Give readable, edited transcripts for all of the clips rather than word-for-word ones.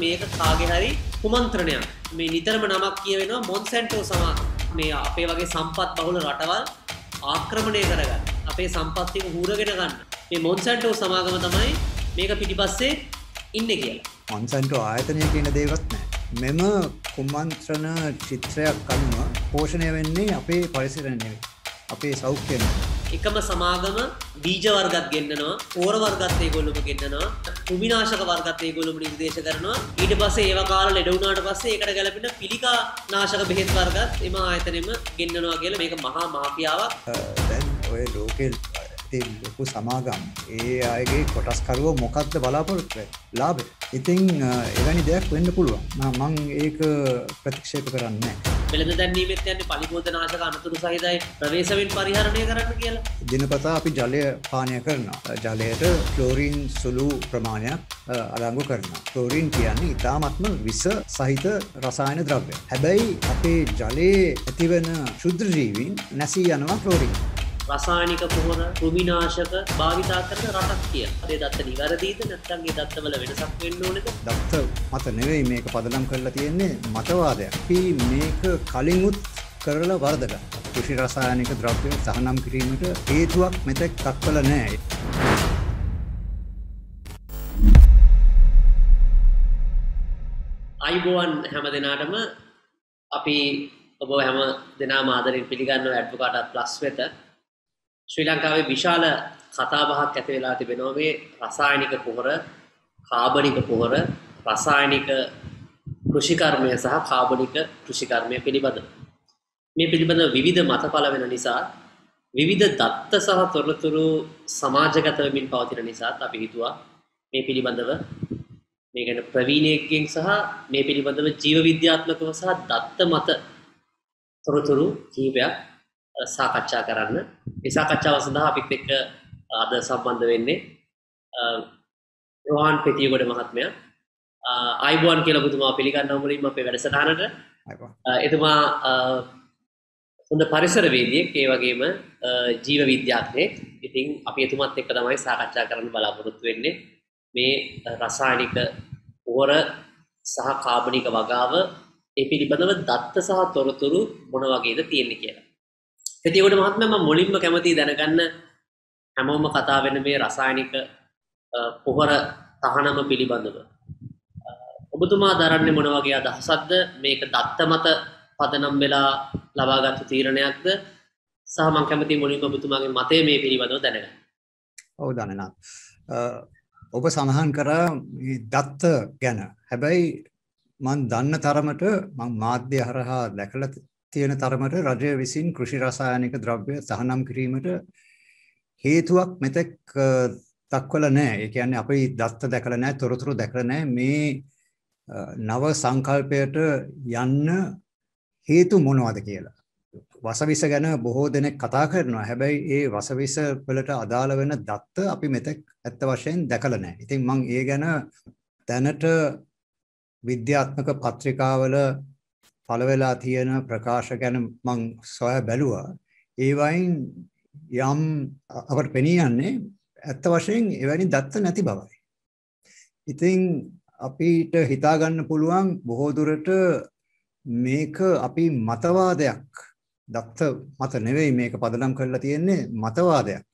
මේක කාගේ හරි කුමන්ත්‍රණයක්. මේ නිතරම නමක් කියවෙනවා මොන්සැන්ටෝ මේ අපේ වගේ සම්පත් බහුල රටවල් ආක්‍රමණය කරගන්න. අපේ සම්පත් ටික හූරගෙන ගන්න. මේ මොන්සැන්ටෝ සමාගම තමයි මේක පිටිපස්සේ ඉන්නේ කියලා. මොන්සැන්ටෝ ආයතනය කියන දේවත් නැහැ. මෙම කුමන්ත්‍රණ චිත්‍රයක් අනුව පෝෂණය වෙන්නේ අපේ පරිසරය නෙවෙයි. අපේ සෞඛ්‍යය නෙවෙයි. එකම සමාගම බීජ වර්ගත් ගෙන්නනවා, පෝර වර්ගත් ඒගොල්ලොම ගෙන්නනවා, කෘමිනාශක වර්ගත් ඒගොල්ලොම නිර්දේශ කරනවා. ඊට පස්සේ ඒව කාලා ලෙඩ වුණාට පස්සේ ඒකට ගැලපෙන පිළිකා නාශක බෙහෙත් වර්ගත් එම ආයතනෙම ගෙන්නනවා කියලා මේක මහා මාෆියාවක්. දැන් ඔය ලෝකෙ ලොකු සමාගම් ඒ අයගේ කොටස්කරුව මොකක්ද බලාපොරොත්තු වෙන්නේ? ලාභය. ඉතින් එවැනි දෙයක් වෙන්න පුළුවන්. මම ඒක ප්‍රතික්ෂේප කරන්නේ නැහැ. වෙළඳ දැන්වීමෙත් යන්නේ පලිබෝධනාශක අනතුරු සහිතයි ප්‍රවේශයෙන් පරිහරණය කරන්න කියලා. දිනපතා අපි ජලය පානය කරනවා. ජලයට ක්ලෝරින් සුළු ප්‍රමාණයක් අඩංගු කරනවා. ක්ලෝරින් කියන්නේ ඉතාමත්ම විස සහිත රසායන ද්‍රව්‍යයක්. හැබැයි අපේ ජලයේ ඇතිවන ක්ෂුද්‍ර ජීවීන් නැසී යනවා ක්ලෝරින්. රසායනික පොහොර ක්‍රිමිනාශක භාවිතා කරන රටක් කියලා. ඒ දත්ත නිවැරදිද නැත්නම් ඒ දත්තවල වෙනසක් වෙන්න ඕනේද? දත්ත මත නෙවෙයි මේක පදනම් කරලා තියෙන්නේ මතවාදයක්. අපි මේක කලින්ුත් කරලා වරදගත්තා. කෘෂි රසායනික ද්‍රව්‍ය සහනම් කිරීමට හේතුවක් මෙතෙක් දක්වලා නැහැ. අයිබෝවන් හැම දිනාටම අපි ඔබ හැම දිනම ආදරෙන් පිළිගන්නවා ඇඩ්වොකාට් ප්ලස් වෙත. ශ්‍රී ලංකාවේ විශාල කතාබහක් ඇති වෙලා තිබෙනවා මේ රසායනික පොහොර, කාබනික පොහොර, රසායනික කෘෂිකර්මය සහ කාබනික කෘෂිකර්මය පිළිබඳව. මේ පිළිබඳව විවිධ මත පළ වෙන නිසා, විවිධ දත්ත සහ තොරතුරු සමාජගත වෙමින් පවතින නිසා අපි හිතුවා මේ පිළිබඳව මේ ගැන ප්‍රවීණයෙක්ගෙන් සහ මේ පිළිබඳව ජීව විද්‍යාත්මකව සහ දත්ත මත තොරතුරු කිහිපයක් සාකච්ඡා කරන්න. මේ සාකච්ඡාව සඳහා අපිත් එක්ක අද සම්බන්ධ වෙන්නේ රෝහන් පෙතියගොඩ මහත්මයා. අයිබෝන් කියලා ඔබතුමා පිළිගන්නවා මුලින්ම අපේ වැඩසටහනට. එතුමා හොඳ පරිසරවේදියෙක්, ඒ වගේම ජීව විද්‍යාඥයෙක්. ඉතින් අපි එතුමත් එක්ක තමයි සාකච්ඡා කරන්න බලාපොරොත්තු වෙන්නේ මේ රසායනික පොහොර සහ කාබනික වගාව ඒ පිළිබඳව දත්ත සහ තොරතුරු මොන වගේද තියෙන්නේ කියලා. පෙතියගොඩ මහත්මයා මම මුලින්ම කැමතියි දැනගන්න හැමෝම කතා වෙන මේ රසායනික පොහොර තහනම පිළිබඳව. ඔබතුමා දරන්නේ මොන වගේ අදහසක්ද? මේක දත්ත මත පදනම් වෙලා ලබාගත් තීරණයක්ද? සහ මම කැමතියි මුලින්ම ඔබතුමාගේ මතය මේ පිළිබඳව දැනගන්න. ඔව් දන්නනා. ඔබ සඳහන් කරා මේ දත්ත ගැන. හැබැයි මම දන්න තරමට මම මාධ්‍ය හරහා දැකලා තියෙන තරමට රජය විසින් කෘෂි රසායනික ද්‍රව්‍ය තහනම් කිරීමට හේතුවක් මෙතෙක් දක්වලා නැහැ. ඒ කියන්නේ අපි දත්ත දැකලා නැහැ, තොරතුරු දැකලා නැහැ. මේ නව සංකල්පයට යන්න හේතු මොනවද කියලා. වසවිස ගැන බොහෝ දෙනෙක් කතා කරනවා. හැබැයි ඒ වසවිස වලට අදාළ වෙන දත්ත අපි මෙතෙක් ඇත්ත වශයෙන් දැකලා නැහැ. ඉතින් මම ඒ ගැන දැනට විද්‍යාත්මක පත්‍රිකාවල පළ වෙලා තියෙන ප්‍රකාශ ගැන මම සොයා බැලුවා. ඒ වයින් යම් අපට පෙනී යන්නේ ඇත්ත වශයෙන් එවැනි දත්ත නැති බවයි. ඉතින් අපිට හිතා ගන්න පුළුවන් බොහෝ දුරට මේක අපි මතවාදයක්, දත්ත මත නෙවෙයි මේක පදනම් කරලා තියෙන්නේ මතවාදයක්.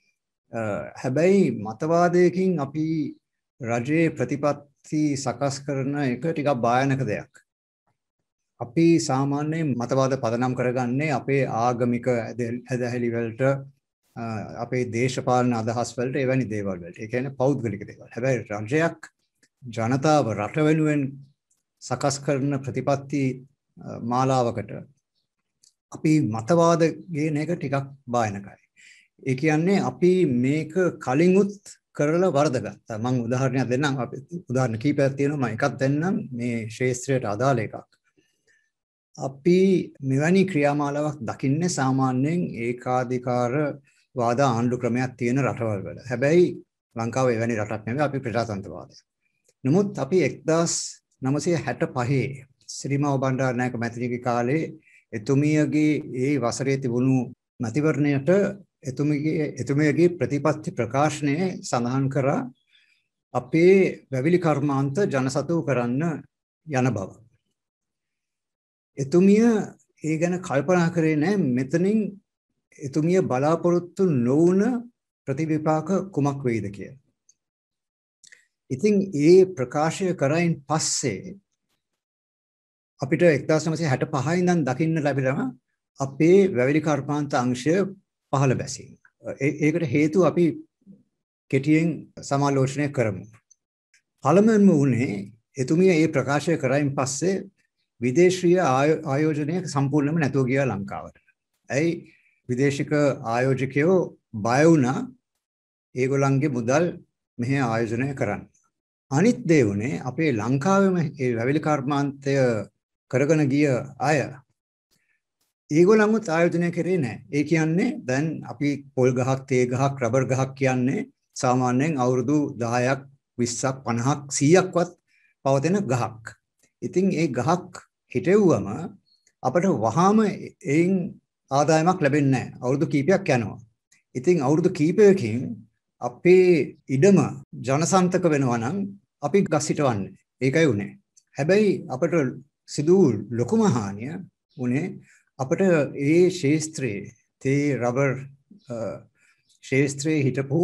හැබැයි මතවාදයකින් අපි රජයේ ප්‍රතිපත්ති සකස් කරන එක ටිකක් භයානක දෙයක්. අපි සාමාන්‍යයෙන් මතවාද පදනම් කරගන්නේ අපේ ආගමික ඇදහිලි වලට, අපේ දේශපාලන අදහස් වලට, එවැනි දේවල් වලට. ඒ කියන්නේ පෞද්ගලික දේවල්. හැබැයි රජයක් ජනතාව රට වෙනුවෙන් සකස් කරන ප්‍රතිපත්ති මාලාවකට අපි මතවාද ගේන එක ටිකක් භයානකයි. ඒ කියන්නේ අපි මේක කලින්ුත් කරලා වරදගත්තා. මම උදාහරණයක් දෙන්නම්. උදාහරණ කීපයක් තියෙනවා. මම එකක් දෙන්නම් මේ ශාස්ත්‍රයට අදාළ එකක්. අපි මෙවැනි ක්‍රියාමාලාවක් දකින්නේ සාමාන්‍යයෙන් ඒකාධිකාර වාද ආණ්ඩු ක්‍රමයක් තියෙන රටවල් වල. හැබැයි ලංකාව එවැනි රටක් නෙවෙයි. අපි ප්‍රජාතන්ත්‍රවාදයක්. නමුත් අපි 1965 ශ්‍රීමව බණ්ඩාරනායක මැතිණියගේ කාලේ එතුමියගේ ඒ වසරේ තිබුණු මැතිවරණයට එතුමියගේ ප්‍රතිපත්ති ප්‍රකාශනයේ සඳහන් කරා අපේ වැවිලි කර්මාන්ත ජනසතු කරන්න යන බව. එතුමිය ඒ ගැන කල්පනා කරේ නැහැ මෙතනින් එතුමිය බලාපොරොත්තු නොවුන ප්‍රතිවිපාක කුමක් වෙයිද කියලා. ඉතින් ඒ ප්‍රකාශය කරයින් පස්සේ අපිට 1965 ඉඳන් දකින්න ලැබෙනවා අපේ වැවිලි කර්මාන්ත අංශය පහළ බැසීම. ඒකට හේතුව අපි කෙටියෙන් සමාලෝචනය කරමු. පළමුවෙන්ම උනේ එතුමිය මේ ප්‍රකාශය කරයින් පස්සේ විදේශීය ආයෝජනය සම්පූර්ණයෙන්ම නැතුව ගියා ලංකාවට. ඇයි විදේශික ආයෝජකයෝ බය වුණා ඒගොල්ලන්ගේ මුදල් මෙහි ආයෝජනය කරන්න. අනිත් දේ උනේ අපේ ලංකාවේම මේ වැවිලි කර්මාන්තය කරගෙන ගිය අය ඒගොල්ලන්වත් ආයෝජනය කරේ නැහැ. ඒ කියන්නේ දැන් අපි පොල් ගහක්, තේ ගහක්, රබර් ගහක් කියන්නේ සාමාන්‍යයෙන් අවුරුදු 10ක්, 20ක්, 50ක්, 100ක්වත් පවතින ගහක්. ඉතින් ඒ ගහක් හිටෙව්වම අපිට වහාම එයින් ආදායමක් ලැබෙන්නේ නැහැ. අවුරුදු කීපයක් යනවා. ඉතින් අවුරුදු කීපයකින් අපේ ඉඩම ජනසන්තක වෙනවා නම් අපි ගස් හිටවන්නේ. ඒකයි උනේ. හැබැයි අපිට සිදු ලොකුම හානිය උනේ අපිට ඒ ශේස්ත්‍රයේ තේ රබර් ශේස්ත්‍රයේ හිටපු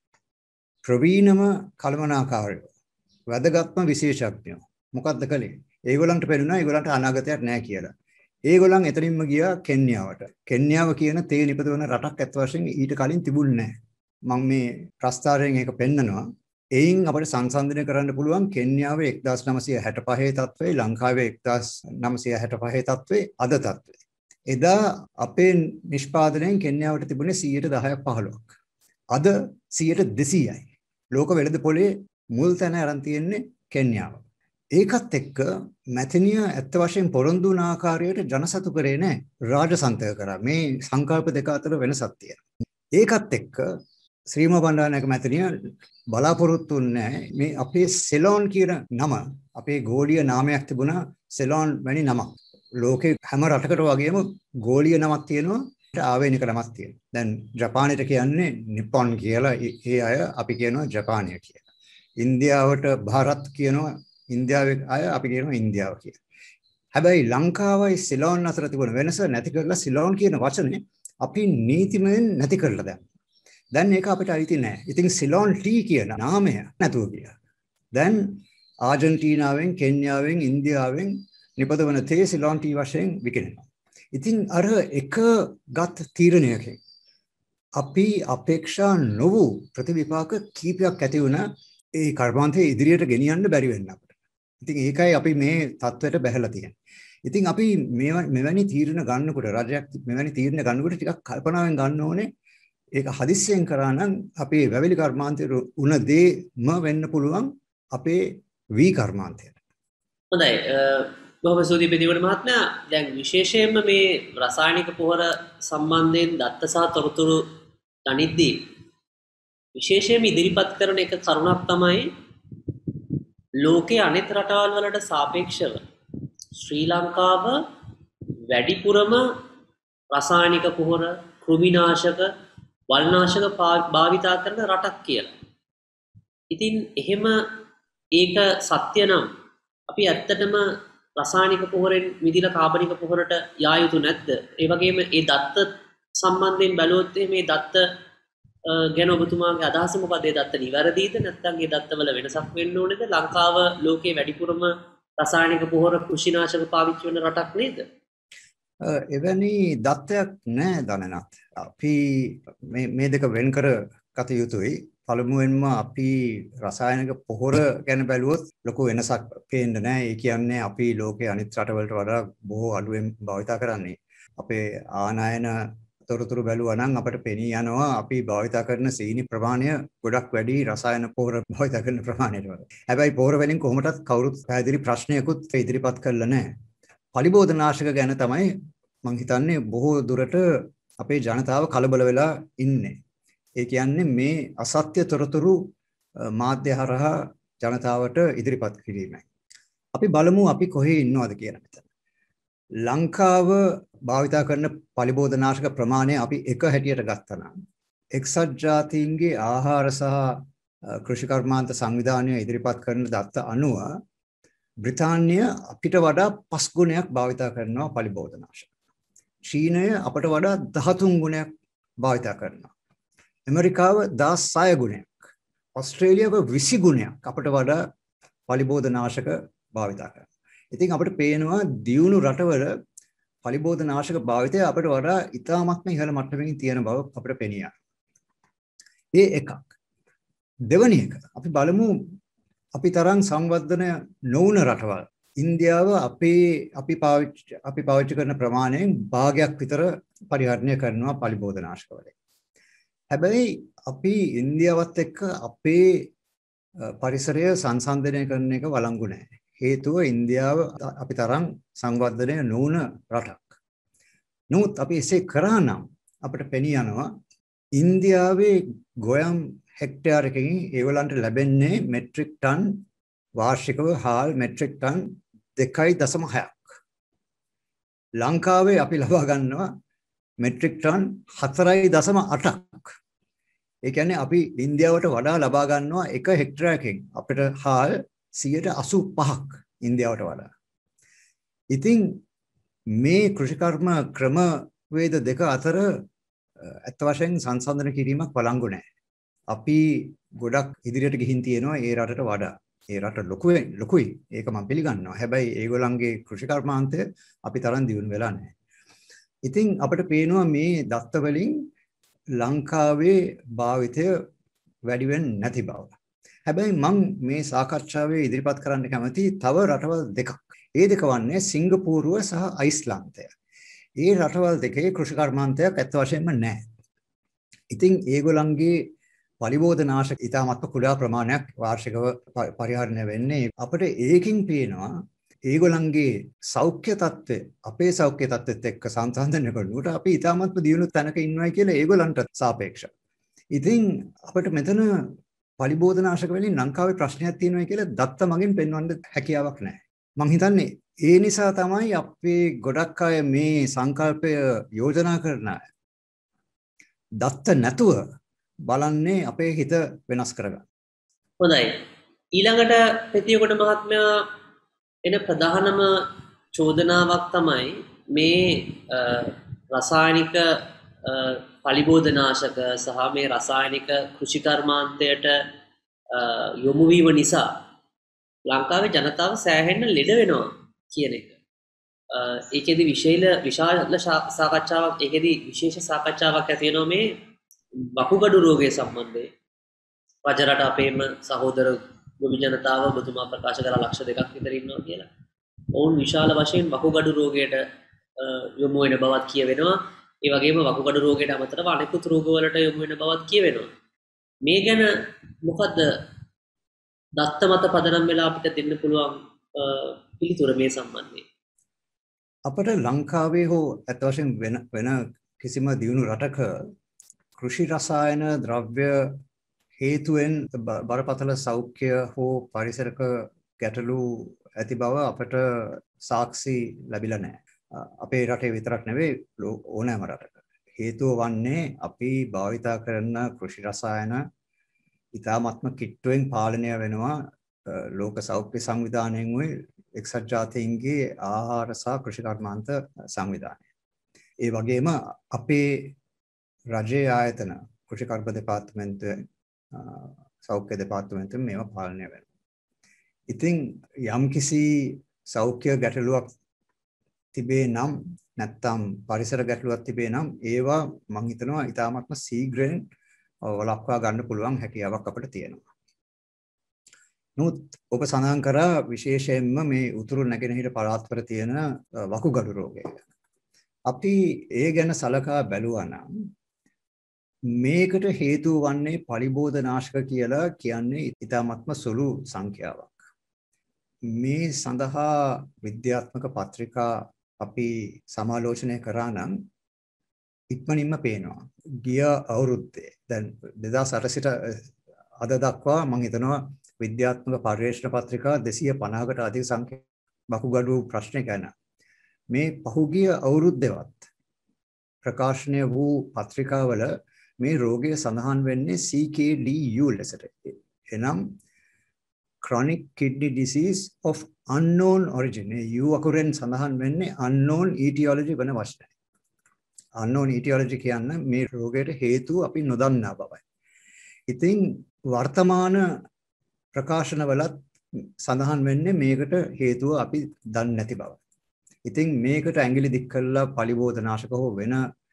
ප්‍රවීණම කළමනාකාරයෝ වැදගත්ම විශේෂඥයෝ මොකද්ද කළේ? ඒගොල්ලන්ට පෙනුණා ඒගොල්ලන්ට අනාගතයක් නැහැ කියලා. ඒගොල්ලන් එතනින්ම ගියා කෙන්යාවට. කෙන්යාව කියන තේ නිපදවන රටක් අත් වශයෙන් ඊට කලින් තිබුණේ නැහැ. මම මේ ප්‍රස්තාරයෙන් ඒක පෙන්නනවා. එයින් අපිට සංසන්දනය කරන්න පුළුවන් කෙන්යාවේ 1965 තත්ත්වයේ ලංකාවේ 1965 තත්ත්වයේ අද තත්ත්වයේ. එදා අපේ නිෂ්පාදනයෙන් කෙන්යාවට තිබුණේ 10%ක් 15ක්. අද 200%යි. ලෝක වෙළඳ පොලේ මුල් තැන අරන් තියෙන්නේ කෙන්යාව. ඒකත් එක්ක මැතිනිය ඇත්ත වශයෙන් පොරොන්දු වුණ ආකාරයට ජනසතු කරේ නැහැ. රාජසන්තක කරා. මේ සංකල්ප දෙක අතර වෙනසක් තියෙනවා. ඒකත් එක්ක ශ්‍රීම බණ්ඩාරනායක මැතිනිය බලාපොරොත්තු වෙන්නේ මේ අපේ සෙලෝන් කියන නම අපේ ගෝලීය නාමයක් තිබුණා සෙලෝන් වැනි නමක්. ලෝකේ හැම රටකට වගේම ගෝලීය නමක් තියෙනවා ආවේනික නමක් තියෙනවා. දැන් ජපානයට කියන්නේ නිපොන් කියලා ඒ අය අපි කියනවා ජපානය කියලා. ඉන්දියාවට ಭಾರತ್ කියනවා ඉන්දියාවේ අය අපි කියනවා ඉන්දියාව කියලා. හැබැයි ලංකාවයි සිලෝන් අතර තිබුණ වෙනස නැති කරලා සිලෝන් කියන වචනේ අපි නීතිමයෙන් නැති කරලා දැන් ඒක අපිට අයිති නැහැ. ඉතින් සිලෝන් ටී කියන නාමය නැතුව ගියා. දැන් ආජන්ටිනාවෙන්, කෙන්යාවෙන්, ඉන්දියාවෙන් නිපදවන තේ සිලෝන් ටී වශයෙන් විකිණෙනවා. ඉතින් අර එකගත් තීරණයකින් අපි අපේක්ෂා නොවූ ප්‍රතිවිපාක කීපයක් ඇති වුණා ඒ කර්මාන්තයේ ඉදිරියට ගෙනියන්න බැරි වෙන්න අපිට. ඉතින් ඒකයි අපි මේ තත්ත්වයට බැහැලා තියෙන්නේ. ඉතින් අපි මෙවැනි තීරණ ගන්නකොට රජයක් මෙවැනි තීරණ ගන්නකොට ටිකක් කල්පනාවෙන් ගන්න ඕනේ. ඒක හදිස්සියෙන් කරා නම් අපේ වැවිලි කර්මාන්තයේ උන දේම වෙන්න පුළුවන් අපේ වී කර්මාන්තයට. හොඳයි. බොහොම ස්තුතියි පිටිවඩ මහත්මයා. දැන් විශේෂයෙන්ම මේ රසායනික පොහොර සම්බන්ධයෙන් දත්ත සහ තොරතුරු ගනිද්දී විශේෂයෙන්ම ඉදිරිපත් කරන එක කරුණක් තමයි ලෝකයේ අනෙක් රටවල් වලට සාපේක්ෂව ශ්‍රී ලංකාව වැඩිපුරම රසායනික පොහොර, කෘමිනාශක, වල්නාශක භාවිතා කරන රටක් කියලා. ඉතින් එහෙම ඒක සත්‍ය නම් අපි ඇත්තටම රසායනික පොහොරෙන් මිදිලා කාබනික පොහොරට යා යුතු නැද්ද? ඒ වගේම ඒ දත්ත සම්බන්ධයෙන් බැලුවොත් මේ දත්ත ගැන ඔබතුමාගේ අදහස මොකද? ඒ දත්ත නිවැරදිද නැත්නම් ඒ දත්තවල වෙනසක් වෙන්න ඕනේද? ලංකාව ලෝකයේ වැඩිපුරම රසායනික පොහොර කෘෂිනාශක පාවිච්චි කරන රටක් නේද? එවැනි දත්තයක් නැහැ දනනත්. අපි මේ දෙක වෙන් කර ගත යුතුයි. පළමුවෙන්ම අපි රසායනික පොහොර ගැන බැලුවොත් ලොකු වෙනසක් පේන්නේ නැහැ. ඒ කියන්නේ අපි ලෝකයේ අනිත් රටවලට වඩා බොහෝ අඩුවෙන් භාවිතා කරන්නේ. අපේ ආනයන තොරතුරු බැලුවා නම් අපට පෙනී යනවා අපි භාවිතා කරන සීනි ප්‍රමාණය ගොඩක් වැඩි රසායන පොහොර භාවිතා කරන ප්‍රමාණයට වඩා. හැබැයි පොහොර වලින් කොහොමදත් කවුරුත් පැහැදිලි ප්‍රශ්නයකුත් ඉදිරිපත් කළා නැහැ. පලිබෝධනාශක ගැන තමයි මම හිතන්නේ බොහෝ දුරට අපේ ජනතාව කලබල වෙලා ඉන්නේ. ඒ කියන්නේ මේ අසත්‍ය තොරතුරු මාධ්‍ය හරහා ජනතාවට ඉදිරිපත් කිරීමයි. අපි බලමු අපි කොහේ ඉන්නවද කියලා මෙතන. ලංකාව භාවිතා කරන පලිබෝධනාශක ප්‍රමාණය අපි එක හැටියට ගත්තා නම් එක්සත් ජාතීන්ගේ ආහාර සහ කෘෂි කර්මාන්ත සංවිධානය ඉදිරිපත් කරන දත්ත අනුව බ්‍රිතාන්‍ය අපිට වඩා 5 ගුණයක් භාවිතා කරනවා පලිබෝධනාශක. චීනය අපට වඩා 13 ගුණයක් භාවිතා කරනවා. ඇමරිකාව 16 ගුණයක්. ඕස්ට්‍රේලියාව 20 ගුණයක් අපට වඩා පලිබෝධනාශක භාවිතා කරනවා. ඉතින් අපිට පේනවා දියුණු රටවල පලිබෝධනාශක භාවිතය අපට වඩා ඉතාමත්ම ඉහළ මට්ටමකින් තියෙන බව අපිට පෙනියනවා. ඒ එකක්. දෙවැනි එක අපි බලමු අපි තරම් සංවර්ධනය නොවුන රටවල් ඉන්දියාව අපි පාවිච්චි කරන ප්‍රමාණයෙන් භාගයක් විතර පරිහරණය කරනවා පලිබෝධනාශක වලින්. හැබැයි අපි ඉන්දියාවත් එක්ක අපේ පරිසරය සංසන්දනය කරන එක වළංගු නැහැ. හේතුව ඉන්දියාව අපි තරම් සංවර්ධනය නොවුන රටක්. නමුත් අපි එසේ කරා නම් අපිට පෙනී යනවා ඉන්දියාවේ ගොයම් හෙක්ටයාරකින් ඒගොල්ලන්ට ලැබෙන්නේ මෙට්‍රික් ටන් වාර්ෂිකව හාල් මෙට්‍රික් ටන් 2.6ක්. ලංකාවේ අපි ලබා ගන්නවා මෙට්‍රික් ටන් 4.8ක්. ඒ කියන්නේ අපි ඉන්දියාවට වඩා ලබා ගන්නවා එක හෙක්ටරයකින් අපිට හාල් 85ක් ඉන්දියාවට වඩා. ඉතින් මේ කෘෂිකර්ම ක්‍රමවේද දෙක අතර අත් වශයෙන් සංසන්දන කිරීමක් වළංගු නැහැ. අපි ගොඩක් ඉදිරියට ගිහින් තියෙනවා ඒ රටට වඩා. ඒ රට ලොකුයි. ඒක මම පිළිගන්නවා. හැබැයි ඒගොල්ලන්ගේ කෘෂිකර්මාන්තය අපි තරම් දියුණු වෙලා නැහැ. ඉතින් අපිට පේනවා මේ දත්ත වලින් ලංකාවේ භාවිතය වැඩි වෙන්නේ නැති බව. හැබැයි මම මේ සාකච්ඡාවේ ඉදිරිපත් කරන්න කැමති තව රටවල් දෙකක්. ඒ දෙක වන්නේ සිංගප්පූරුව සහ අයිස්ලන්තය. ඒ රටවල් දෙකේ කෘෂිකර්මාන්තයක් ඇත්ත වශයෙන්ම නැහැ. ඉතින් ඒගොල්ලන්ගේ පලිබෝධනාශක ඉතාමත් කුඩා ප්‍රමාණයක් වාර්ෂිකව පරිහරණය වෙන්නේ. අපිට ඒකින් පේනවා ඒගොල්ලන්ගේ සෞඛ්‍ය තත්ත්වය අපේ සෞඛ්‍ය තත්ත්වෙත් එක්ක සංසන්දනය කරනකොට අපි ඉතාමත්ම දියුණු තැනක ඉන්නවා කියලා ඒගොල්ලන්ට සාපේක්ෂව. ඉතින් අපිට මෙතන පලිබෝධනාශක වලින් ලංකාවේ ප්‍රශ්නයක් තියෙනවා කියලා දත්ත මගින් පෙන්වන්න හැකියාවක් නැහැ. මම හිතන්නේ ඒ නිසා තමයි අපේ ගොඩක් අය මේ සංකල්පය යෝජනා කරන දත්ත නැතුව බලන්නේ අපේ හිත වෙනස් කරගන්න. හොඳයි. ඊළඟට පෙතියකොට මහත්මයා එන ප්‍රධානම චෝදනාවක් තමයි මේ රසායනික පලිබෝධනාශක සහ මේ රසායනික කෘෂිකර්මාන්තයට යොමු වීම නිසා ලංකාවේ ජනතාව සෑහෙන්න ලෙඩ වෙනවා කියන එක. ඒකෙදි විශාල සාකච්ඡාවක් ඒකෙදි විශේෂ සාකච්ඡාවක් ඇති වෙනවා මේ වකුගඩු රෝගය සම්බන්ධයෙන්. රජරට අපේම සහෝදර ගොවි ජනතාව ඔබතුමා ප්‍රකාශ කරලා ලක්ෂ 2ක් විතර ඉන්නවා කියලා. ඔවුන් විශාල වශයෙන් වකුගඩු රෝගයට යොමු වෙන බවත් කියවෙනවා. ඒ වගේම වකුගඩු රෝගයට අමතරව අනෙකුත් රෝගවලට යොමු වෙන බවත් කියවෙනවා. මේ ගැන මොකද්ද දත්ත මත පදනම් වෙලා අපිට දෙන්න පුළුවන් පිළිතුර මේ සම්බන්ධයෙන්? අපට ලංකාවේ හෝ අත් වශයෙන් වෙන කිසිම දියුණු රටක කෘෂි රසායන ද්‍රව්‍ය හේතුවෙන් බරපතල සෞඛ්‍ය හෝ පරිසරක ගැටලු ඇති බව අපට සාක්ෂි ලැබිලා නැහැ. අපේ රටේ විතරක් නෙවෙයි ඕනෑම රටක. හේතුව වන්නේ අපි භාවිතා කරන කෘෂි රසායන ඉතාමත්ම කිට්ටුවෙන් පාලනය වෙනවා ලෝක සෞඛ්‍ය සංවිධානයෙන් වූ එක්සත් ජාතීන්ගේ ආහාර සහ කෘෂිකර්මාන්ත සංවිධානය. ඒ වගේම අපේ රජයේ ආයතන කෘෂිකර්ම දෙපාර්තමේන්තුවේ සෞඛ්‍ය දෙපාර්තමේන්තුවෙන් මේවා පාලනය වෙනවා. ඉතින් යම්කිසි සෞඛ්‍ය ගැටලුවක් තිබේ නම් නැත්නම් පරිසර ගැටලුවක් තිබේ නම් ඒවා මම හිතනවා ඉතාමත්ම ශීඝ්‍රයෙන් වළක්වා ගන්න පුළුවන් හැකියාවක් අපිට තියෙනවා. නමුත් ඔබ සඳහන් කරා විශේෂයෙන්ම මේ උතුරු නැගෙනහිර පළාත්වල තියෙන වකුගඩු රෝගය. අපි ඒ ගැන සලකා බැලුවා නම් මේකට හේතුව වන්නේ පලිබෝධනාශක කියලා කියන්නේ ඉතාමත්ම සුළු සංඛ්‍යාවක්. මේ සඳහා විද්‍යාත්මක පත්‍රිකා අපි සමාලෝචනය කරා නම් ඉක්මනින්ම පේනවා. ගිය අවුරුද්දේ දැන් 2008 සිට අද දක්වා මම හිතනවා විද්‍යාත්මක පර්යේෂණ පත්‍රිකා 250කට අධික සංඛ්‍යාවක් වකුගඩු ප්‍රශ්න ගැන මේ පහුගිය අවුරුද්දේවත් ප්‍රකාශනය වූ පත්‍රිකාවල මේ රෝගය සඳහන් වෙන්නේ CKDU ලෙසට. එනම් chronic kidney disease of unknown origin. U අකුරෙන් සඳහන් වෙන්නේ unknown etiology වන වචනය. unknown etiology කියන්නේ මේ රෝගයට හේතුව අපි නොදන්නා බවයි. ඉතින් වර්තමාන ප්‍රකාශනවලත් සඳහන් වෙන්නේ මේකට හේතුව අපි දන්නේ නැති බව. ඉතින් මේකට ඇඟිලි දික් කළා පලිබෝධනාශක හෝ වෙන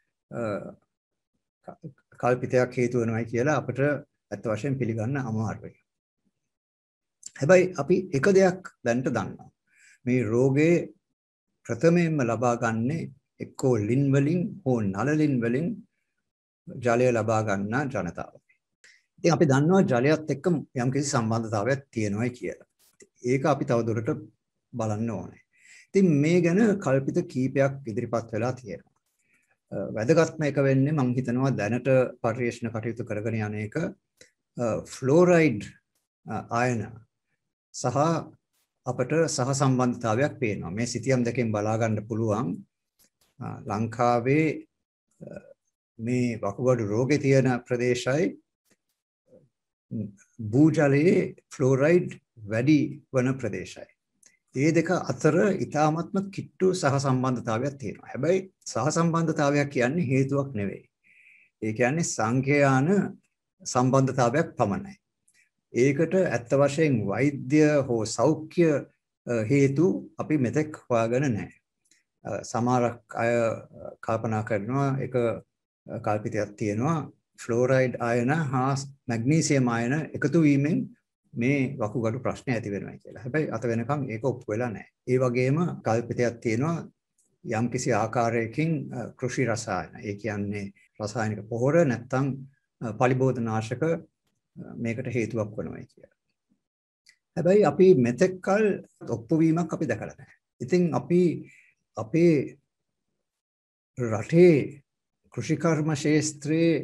කල්පිතයක් හේතු වෙනවයි කියලා අපිට අත් වශයෙන් පිළිගන්න අමාරුයි. හැබැයි අපි එක දෙයක් දැනට දන්නවා. මේ රෝගේ ප්‍රථමයෙන්ම ලබා ගන්නේ එක්කෝ ලින් වලින් හෝ නළලින් වලින් ජලය ලබා ගන්නා ජනතාව. ඉතින් අපි දන්නවා ජලයත් එක්ක යම්කිසි සම්බන්ධතාවයක් තියෙනවායි කියලා. ඒක අපි තවදුරට බලන්න ඕනේ. ඉතින් මේ ගැන කල්පිත කීපයක් ඉදිරිපත් වෙලා තියෙනවා. වැදගත්ම එක වෙන්නේ මම හිතනවා දැනට පරිශන කටයුතු කරගෙන යන එක ෆ්ලෝරයිඩ් ආයන සහ අපට සහ සම්බන්ධතාවයක් පේනවා. මේ සිතියම් දෙකෙන් බලා ගන්න පුළුවන් ලංකාවේ මේ වකුගඩු රෝගේ තියෙන ප්‍රදේශයි භූජලයේ ෆ්ලෝරයිඩ් වැඩි වන ප්‍රදේශයි. මේ දෙක අතර ඊටාත්ම කිට්ටු සහ සම්බන්ධතාවයක් තියෙනවා. හැබැයි සහ සම්බන්ධතාවයක් කියන්නේ හේතුවක් නෙවෙයි. ඒ කියන්නේ සංඛ්‍යාන සම්බන්ධතාවයක් පමණයි. ඒකට ඇත්ත වශයෙන් වෛද්‍ය හෝ සෞඛ්‍ය හේතු අපි මෙතෙක් හොයාගෙන නැහැ. සමහරක් අය කල්පනා කරනවා එක කල්පිතයක් තියෙනවා ෆ්ලෝරයිඩ් ආයන හා මැග්නීසියම් ආයන එකතු වීමෙන් මේ වකුගඩු ප්‍රශ්න ඇති වෙනවා කියලා. හැබැයි අත වෙනකම් ඒක ඔප්පු වෙලා නැහැ. ඒ වගේම කල්පිතයක් තියෙනවා යම්කිසි ආකාරයකින් කෘෂි රසායන. ඒ කියන්නේ රසායනික පොහොර නැත්නම් පලිබෝධනාශක මේකට හේතුවක් වෙනවා කියලා. හැබැයි අපි මෙතෙක්කල් ඔප්පු වීමක් අපි දැකලා නැහැ. ඉතින් අපි අපේ රටේ කෘෂිකර්ම ශාස්ත්‍රයේ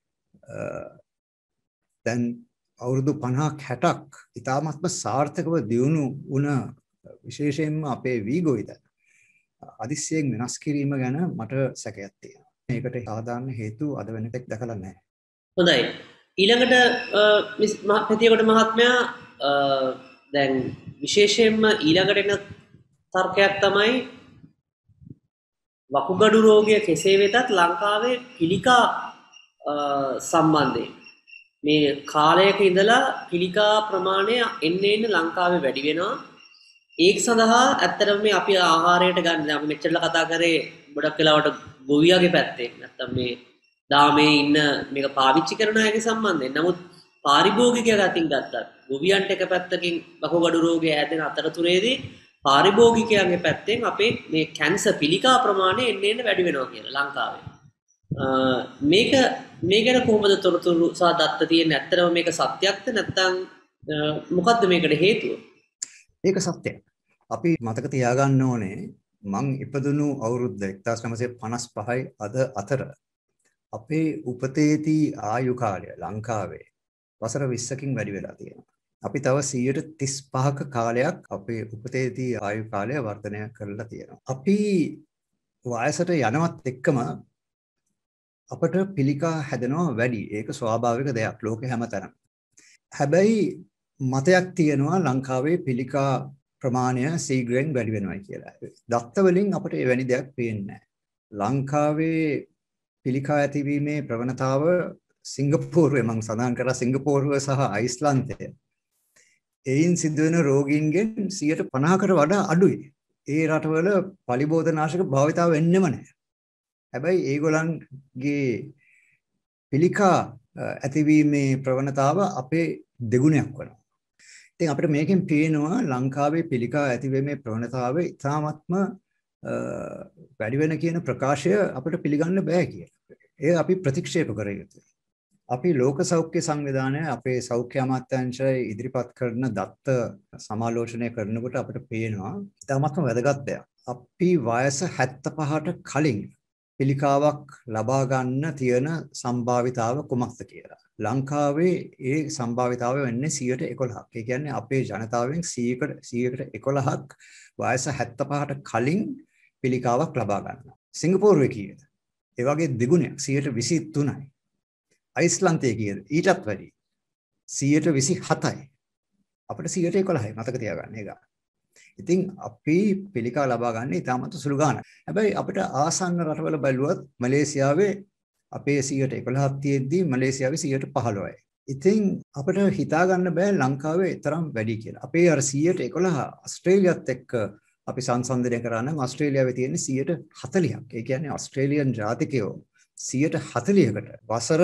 දැන් අවුරුදු 50ක් 60ක් ඉතාමත්ම සාර්ථකව දියුණු වුණ විශේෂයෙන්ම අපේ වීගොයිද අදිස්සියෙන් වෙනස් කිරීම ගැන මට සැකයක් තියෙනවා. මේකට සාධාරණ හේතු අද වෙනතෙක් දැකලා නැහැ. හොඳයි. ඊළඟට පැතියකොට මහත්මයා දැන් විශේෂයෙන්ම ඊළඟට එන තර්කයක් තමයි වකුගඩු රෝගය කෙසේ වෙතත් ලංකාවේ පිළිකා සම්බන්ධයෙන් මේ කාලයක ඉඳලා පිළිකා ප්‍රමාණය එන්න ලංකාවේ වැඩි වෙනවා. ඒක සඳහා ඇත්තටම මේ අපි ආහාරයට ගන්න අපි මෙච්චරලා කතා කරේ ගොඩක් වෙලාවට ගොවියාගේ පැත්තේ නැත්තම් මේ දාමේ ඉන්න මේක පාවිච්චි කරන අයගේ සම්බන්ධයෙන්. නමුත් පාරිභෝගිකයන් අතින් ගත්තත් ගොවියන්ට එක පැත්තකින් වකුගඩු රෝගය හැදෙන අතරතුරේදී පාරිභෝගිකයන්ගේ පැත්තෙන් අපේ මේ කැන්සර් පිළිකා ප්‍රමාණය එන්න වැඩි වෙනවා කියලා ලංකාවේ. මේක මේ ගැන කොහොමද තොරතුරු සහ දත්ත තියෙන්නේ? ඇත්තටම මේක සත්‍යක්ද නැත්නම් මොකද්ද මේකට හේතුව? ඒක සත්‍යයක්. අපි මතක තියාගන්න ඕනේ මං ඉපදුණු අවුරුද්ද 1955යි අද අතර අපේ උපතේදී ආයු කාලය ලංකාවේ වසර 20කින් වැඩි වෙලා තියෙනවා. අපි තව 135ක කාලයක් අපේ උපතේදී ආයු කාලය වර්ධනය කරලා තියෙනවා. අපි වයසට යනවත් එක්කම අපට පිළිකා හැදෙනවා වැඩි. ඒක ස්වාභාවික දෙයක් ලෝකේ හැමතැනම. හැබැයි මතයක් තියෙනවා ලංකාවේ පිළිකා ප්‍රමාණය ශීඝ්‍රයෙන් වැඩි වෙනවා කියලා. දත්ත වලින් අපට එවැනි දෙයක් පේන්නේ නැහැ. ලංකාවේ පිළිකා ඇතිවීමේ ප්‍රවණතාව සිංගප්පූරුවේ මම සඳහන් කරා සිංගප්පූරුව සහ අයිස්ලන්තය. එයින් සිදුවෙන රෝගීන්ගෙන් 50%කට වඩා අඩුයි. ඒ රටවල පලිබෝධනාශක භාවිතාව වෙන්නෙම නැහැ. හැබැයි ඒගොල්ලන්ගේ පිළිකා ඇතිවීමේ ප්‍රවණතාව අපේ දෙගුණයක් වෙනවා. ඉතින් අපිට මේකෙන් පේනවා ලංකාවේ පිළිකා ඇතිවීමේ ප්‍රවණතාව ඉතාමත්ම වැඩි වෙන කියන ප්‍රකාශය අපිට පිළිගන්න බෑ කියලා. ඒ අපි ප්‍රතික්ෂේප කර යුතුයි. අපි ලෝක සෞඛ්‍ය සංවිධානය අපේ සෞඛ්‍ය අමාත්‍යාංශය ඉදිරිපත් කරන දත්ත සමාලෝචනය කරනකොට අපිට පේනවා ඉතාමත්ම වැදගත් දෙයක්. අපි වයස 75ට කලින් පිළිකාවක් ලබා ගන්න තියෙන සම්භාවිතාව කුමක්ද කියලා. ලංකාවේ ඒ සම්භාවිතාව වෙන්නේ 11%ක්. ඒ කියන්නේ අපේ ජනතාවෙන් 111ක් වයස 75ට කලින් පිළිකාවක් ලබා ගන්නවා. සිංගප්පූරුවේ කීයද? ඒ වගේ දෙගුණයක් 23%යි. අයිස්ලන්තයේ කීයද? ඊටත් වැඩි. 127යි. අපිට 111යි මතක තියාගන්න ඒක. ඉතින් අපි පිළිකා ලබා ගන්න ඉතාමත් සුළු ගාණක්. හැබැයි අපිට ආසන්න රටවල බැලුවත් මලේසියාවේ අපේ 111ක් තියෙද්දි මලේසියාවේ 115යි. ඉතින් අපිට හිතා ගන්න බෑ ලංකාවේ තරම් වැඩි කියලා. අපේ අර 111 ඕස්ට්‍රේලියාවත් එක්ක අපි සංසන්දනය කරා නම් ඕස්ට්‍රේලියාවේ තියෙන 140ක්. ඒ කියන්නේ ඕස්ට්‍රේලියන් ජාතිකයෝ 140කට වසර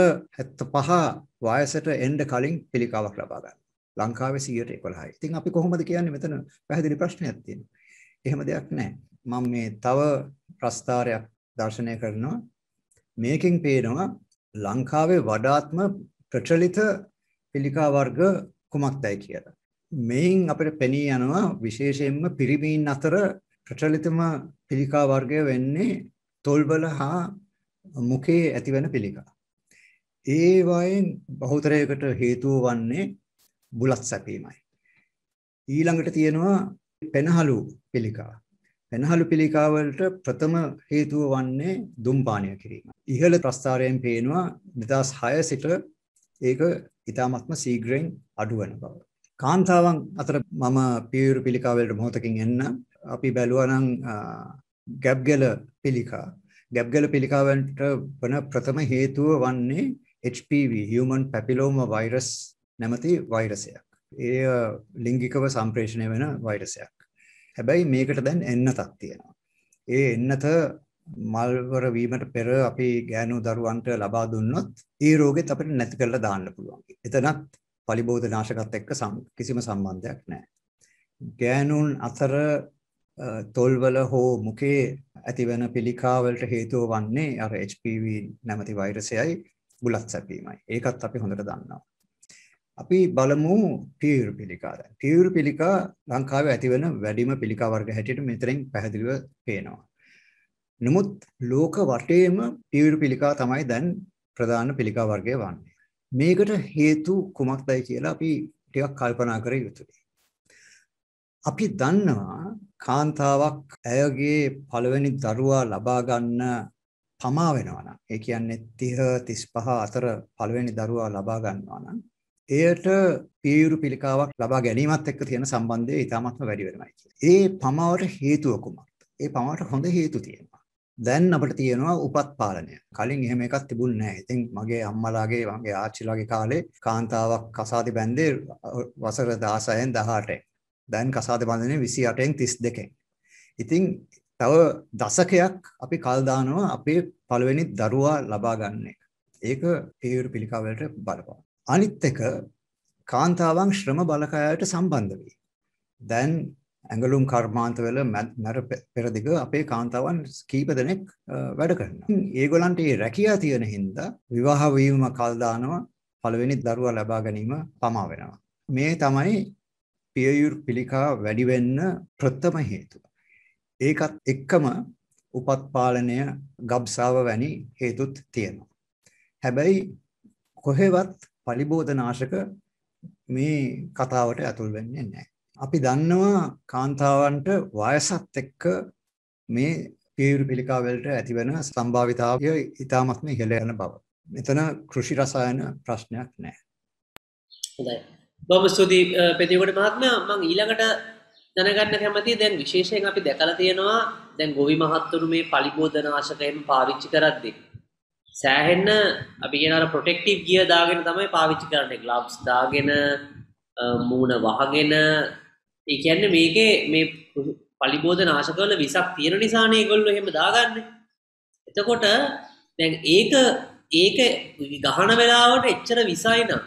75 වයසට එන්න කලින් පිළිකාවක් ලබා ගන්න. ලංකාවේ 111යි. ඉතින් අපි කොහොමද කියන්නේ මෙතන පැහැදිලි ප්‍රශ්නයක් තියෙනවා. එහෙම දෙයක් නැහැ. මම මේ තව ප්‍රස්තාරයක් දර්ශනය කරනවා. මේකෙන් පේනවා ලංකාවේ වඩාත්ම ප්‍රචලිත පිළිකා වර්ග කුමක්දයි කියලා. මේන් අපිට පෙනී යනවා විශේෂයෙන්ම පිරිමීන් අතර ප්‍රචලිතම පිළිකා වර්ගය වෙන්නේ තොල්වල හා මුඛයේ ඇතිවන පිළිකා. ඒ වයින් බහුතරයකට හේතුව වන්නේ බුලත් සැපීමයි. ඊළඟට තියෙනවා පෙනහළු පිළිකා. පෙනහළු පිළිකා වලට ප්‍රථම හේතුව වන්නේ දුම්පානය කිරීම. ඉහළ ප්‍රස්තාරයෙන් පේනවා 2006 සිට ඒක ඉතාමත්ම ශීඝ්‍රයෙන් අඩු වෙන බව. කාන්තාවන් අතර මම පියවර පිළිකා වලට මොහොතකින් එන්න අපි බැලුවා නම් ගැබ්ගල පිළිකා. ගැබ්ගල පිළිකා වලට වන ප්‍රථම හේතුව වන්නේ HPV human papilloma virus නැමැති වෛරසයක්. ඒ ලිංගිකව සම්ප්‍රේෂණය වෙන වෛරසයක්. හැබැයි මේකට දැන් එන්නතක් තියෙනවා. ඒ එන්නත මල්වර වීමට පෙර අපි ගෑනු දරුවන්ට ලබා දුන්නොත් ඒ රෝගෙත් අපිට නැති කරලා දාන්න පුළුවන්. එතනත් පලිබෝධ නාශකත් එක්ක කිසිම සම්බන්ධයක් නැහැ. ගෑනුන් අතර තොල්වල හෝ මුඛයේ ඇතිවන පිළිකා වලට හේතුව වන්නේ අර HPV නැමැති වෛරසයයි බුලත් සැපීමයි. ඒකත් අපි හොඳට දන්නවා. අපි බලමු පියවර පිළිකා. පියවර පිළිකා ලංකාවේ ඇතිවන වැඩිම පිළිකා වර්ග හැටියට මෙතනින් පැහැදිලිව පේනවා. නමුත් ලෝක වටේම පියවර පිළිකා තමයි දැන් ප්‍රධාන පිළිකා වර්ගය වන්නේ. මේකට හේතු කුමක්දයි කියලා අපි ටිකක් කල්පනා කර යුතුයි. අපි දන්නවා කාන්තාවක් ඇයගේ පළවෙනි දරුවා ලබා ගන්න පමා වෙනවා නම්, ඒ කියන්නේ 30 35 අතර පළවෙනි දරුවා ලබා ගන්නවා නම් එයට පියවර පිළිකාවක් ලබා ගැනීමත් එක්ක තියෙන සම්බන්ධය ඉතාමත්ම වැඩි වෙනවා කියන්නේ. ඒ පමාවට හේතුව කුමක්ද? ඒ පමාවට හොඳ හේතු තියෙනවා. දැන් අපිට තියෙනවා උපත් පාලනය. කලින් එහෙම එකක් තිබුණේ නැහැ. ඉතින් මගේ අම්මලාගේ මගේ ආච්චිලාගේ කාලේ කාන්තාවක් කසාදි බැන්දේ වසර 16න් 18න්. දැන් කසාද බඳින්නේ 28න් 32න්. ඉතින් තව දශකයක් අපි කල් දානවා අපේ පළවෙනි දරුවා ලබා ගන්න එක. ඒක පියවර පිළිකා වලට බලපාන. අනිත් එක කාන්තාවන් ශ්‍රම බලකායට සම්බන්ධ වෙයි. දැන් ඇඟලුම් කර්මාන්තවල මර පෙරදිග අපේ කාන්තාවන් කීප දෙනෙක් වැඩ කරනවා. ඒගොල්ලන්ට මේ රැකියාව තියෙන හින්දා විවාහ වීම කල් දානවා පළවෙනි දරුවා ලබා ගැනීම පමා වෙනවා. මේ තමයි පියවර පිළිකා වැඩි වෙන්න ප්‍රථම හේතුව. ඒකත් එක්කම උපත් පාලනය ගබ්සාව වැනි හේතුත් තියෙනවා. හැබැයි කොහෙවත් පලිබෝධ නාශක මේ කතාවට ඇතුල් වෙන්නේ නැහැ. අපි දන්නවා කාන්තාවන්ට වයසත් එක්ක මේ පියවර පිළිකා වලට ඇතිවන සම්භාවිතාවය ඉතාමත්ම ඉහළ යන බව. මෙතන කෘෂි රසායන ප්‍රශ්නයක් නැහැ. හොඳයි. බොහොම ස්තුතියි පෙතියකොට මහත්මයා. මම ඊළඟට දැනගන්න කැමතියි දැන් විශේෂයෙන් අපි දැකලා තියෙනවා දැන් ගොවි මහත්තුරු මේ පලිබෝධ නාශක එහෙම පාවිච්චි කරද්දී සෑහෙන්න අපි කියන අර ප්‍රොටෙක්ටිව් ගියර් දාගෙන තමයි පාවිච්චි කරන්නේ. ග්ලව්ස් දාගෙන මූණ වහගෙන. ඒ කියන්නේ මේකේ මේ පලිබෝධ නාශකවල විසක් තියෙන නිසානේ ඒගොල්ලෝ එහෙම දාගන්නේ. එතකොට දැන් ඒක ගහන වෙලාවට එච්චර විසයි නම්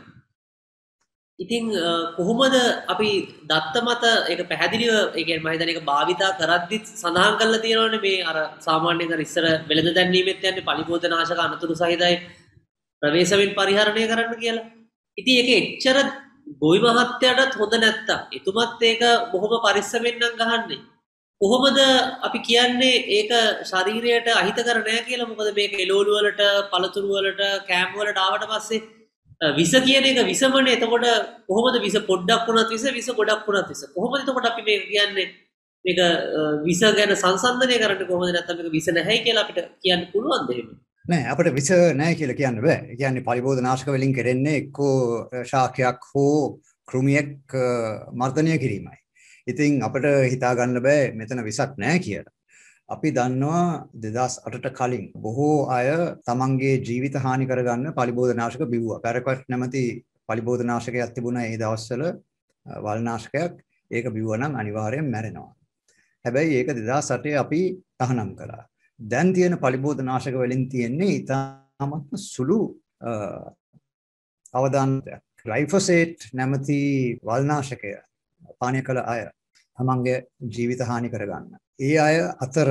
ඉතින් කොහොමද අපි දත්ත මත ඒක පැහැදිලිව ඒ කියන්නේ මම හිතන්නේ ඒක භාවිතා කරද්දි සඳහන් කරලා තියෙනවනේ මේ අර සාමාන්‍යයෙන් අර ඉස්සර වෙළඳ දැන්වීමෙත් යන්නේ පලිබෝධ නාශක අනතුරු සහිතයි ප්‍රවේශයෙන් පරිහරණය කරන්න කියලා. ඉතින් ඒක එච්චර ගොවි මහත්තයාටත් හොඳ නැත්තම් එතුමත් ඒක බොහොම පරිස්සමෙන් නම් ගහන්නේ. කොහොමද අපි කියන්නේ ඒක ශරීරයට අහිතකර නැහැ කියලා? මොකද මේක එළවලු වලට පළතුරු වලට කෑම වලට ආවට පස්සේ විස කියන එක විසමනේ. එතකොට කොහොමද විස පොඩ්ඩක් වුණත් විස ගොඩක් වුණත් විස? කොහොමද එතකොට අපි මේක කියන්නේ මේක විස ගැන සංසන්දනය කරන්නේ කොහොමද? නැත්නම් මේක විස නැහැයි කියලා අපිට කියන්න පුළුවන්ද එහෙම? නෑ අපිට විස නෑ කියලා කියන්න බෑ. ඒ කියන්නේ පරිබෝධනාශක වලින් කරන්නේ එක්කෝ ශාකයක් හෝ කෘමියක් මර්ධනය කිරීමයි. ඉතින් අපිට හිතා ගන්න බෑ මෙතන විසක් නෑ කියලා. අපි දන්නවා 2008ට කලින් බොහෝ අය තමන්ගේ ජීවිත හානි කරගන්න පරිබෝධනාශක බිව්වා. පැරකොට් නැමැති පරිබෝධනාශකයක් තිබුණා ඒ දවස්වල වල්නාශකයක්. ඒක බිව්වා නම් අනිවාර්යෙන් මැරෙනවා. හැබැයි ඒක 2008 අපි තහනම් කළා. දැන් තියෙන පලිබෝධනාශක වලින් තියෙන්නේ ඉතාමත්ම සුළු අවදානයක්. ග්ලයිෆොසේට් නැමැති වල්නාශකය පානය කළ අය තමන්ගේ ජීවිත හානි කරගන්න. ඒ අය අතර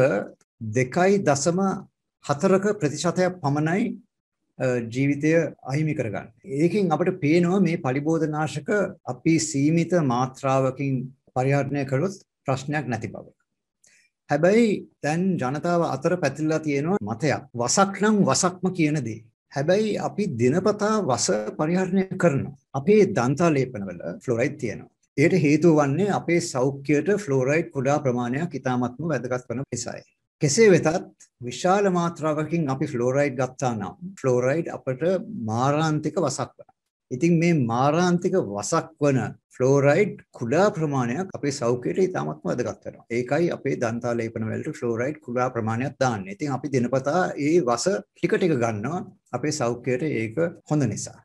2.4ක ප්‍රතිශතයක් පමණයි ජීවිතය අහිමි කරගන්න. ඒකෙන් අපිට පේනවා මේ පලිබෝධනාශක අපි සීමිත මාත්‍රාවකින් පරිහරණය කළොත් ප්‍රශ්නයක් නැති බව. හැබැයි දැන් ජනතාව අතර පැතිරලා තියෙනවා මතයක්. වසක් නම් වසක්ම කියන දේ. හැබැයි අපි දිනපතා වස පරිහරණය කරනවා. අපේ දන්තාලේපනවල ෆ්ලෝරයිඩ් තියෙනවා. ඒකට හේතුව වන්නේ අපේ සෞඛ්‍යයට ෆ්ලෝරයිඩ් කුඩා ප්‍රමාණයක් ඉතාමත්ම වැදගත් වන නිසායි. කෙසේ වෙතත් විශාල මාත්‍රාවකින් අපි ෆ්ලෝරයිඩ් ගත්තා නම් ෆ්ලෝරයිඩ් අපට මාරාන්තික වසක් වෙනවා. ඉතින් මේ මාරාන්තික වසක් වන ෆ්ලෝරයිඩ් කුඩා ප්‍රමාණයක් අපේ සෞඛ්‍යයට ඉතාමත්ම වැදගත් වෙනවා. ඒකයි අපේ දන්තාලේපන වලට ෆ්ලෝරයිඩ් කුඩා ප්‍රමාණයක් දාන්නේ. ඉතින් අපි දිනපතා ඒ වස ටික ටික ගන්නවා අපේ සෞඛ්‍යයට ඒක හොඳ නිසා.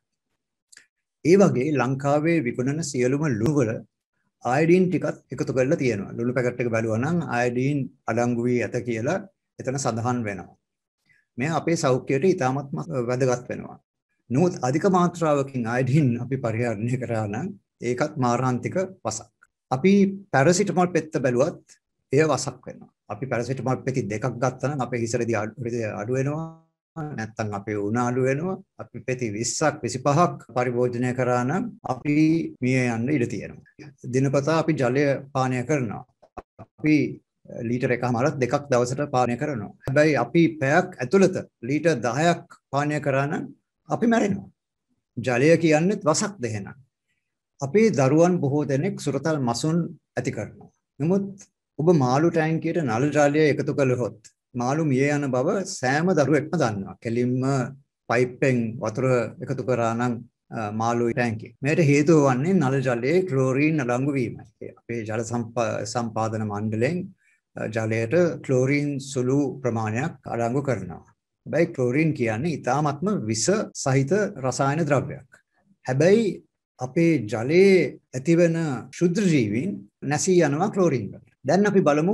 ඒ වගේ ලංකාවේ විකුණන සියලුම ලුණු වල අයඩීන් ටිකක් එකතු කරලා තියෙනවා. ලුණු පැකට් එක බැලුවා නම් අයඩීන් අඩංගු වී ඇත කියලා එතන සඳහන් වෙනවා. මේ අපේ සෞඛ්‍යයට ඉතාමත්ම වැදගත් වෙනවා. නමුත් අධික මාත්‍රාවකින් අයඩීන් අපි පරිහරණය කරා නම් ඒකත් මාරාන්තික වසක්. අපි පැරසිටමෝල් පෙත්ත බැලුවත් එය වසක් වෙනවා. අපි පැරසිටමෝල් පෙති දෙකක් ගත්තා නම් අපේ හිසරදී අඩු වෙනවා. නැත්තම් අපේ උණ අඩු වෙනවා. අපි පෙති 20ක් 25ක් පරිභෝජනය කරා නම් අපි මිය යන්න ඉඩ තියෙනවා. දිනපතා අපි ජලය පානය කරනවා. අපි ලීටර් එකමාරක් දෙකක් දවසට පානය කරනවා. හැබැයි අපි පැයක් ඇතුළත ලීටර් 10ක් පානය කරා නම් අපි මැරෙනවා. ජලය කියන්නේ වසක් දෙහෙනම්. අපේ දරුවන් බොහෝ දෙනෙක් සුරතල් මසුන් ඇති කරනවා. නමුත් ඔබ මාළු ටැංකියට නල ජලය එකතු කළහොත් මාළු මිය යන බව සෑම දරුවෙක්ම දන්නවා. කෙලින්ම පයිප්ෙන් වතුර එකතු කරා නම් මාළු ටැංකිය. මේකට හේතුව වන්නේ නල ජලයේ ක්ලෝරින් අඩංගු වීමයි. අපේ ජල සම්පාදන මණ්ඩලයෙන් ජලයට ක්ලෝරින් සුළු ප්‍රමාණයක් අඩංගු කරනවා. හැබැයි ක්ලෝරින් කියන්නේ ඊටාත්ම විස සහිත රසායන ද්‍රව්‍යයක්. හැබැයි අපේ ජලයේ ඇතිවන ශුද්ධ ජීවීන් නැසී යනවා ක්ලෝරින් වල. දැන් අපි බලමු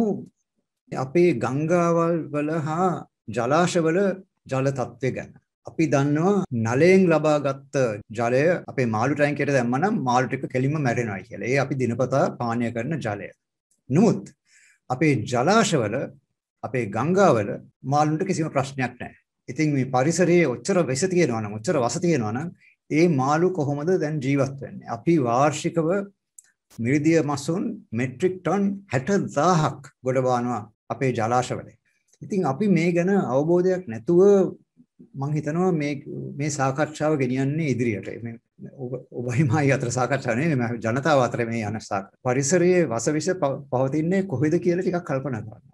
අපේ ගංගාවල් වල හා ජලාශවල ජල තත්ත්වය ගැන. අපි දන්නවා නලයෙන් ලබාගත් ජලය අපේ මාළු ටැංකියට දැම්මනම් මාළු ටික කෙලින්ම මැරෙනවා කියලා. ඒ අපි දිනපතා පානය කරන ජලය. නමුත් අපේ ජලාශවල අපේ ගංගාවල මාළුන්ට කිසිම ප්‍රශ්නයක් නැහැ. ඉතින් මේ පරිසරයේ ඔච්චර විස තියෙනවා නම් ඔච්චර වස තියෙනවා නම් ඒ මාළු කොහොමද දැන් ජීවත් වෙන්නේ? අපි වාර්ෂිකව මිරිදිය මසුන් මෙට්‍රික් ටන් 60000ක් ගොඩ බානවා අපේ ජලාශවල. ඉතින් අපි මේ ගැන අවබෝධයක් නැතුව මම හිතනවා මේ සාකච්ඡාව ගෙනියන්නේ ඉදිරියට. මේ ඔබයි මායි අතර සාකච්ඡාව නෙවෙයි ජනතාව අතර මේ යන සාකච්ඡා. පරිසරයේ වසවිස පවතින්නේ කොහෙද කියලා ටිකක් කල්පනා කරන්න.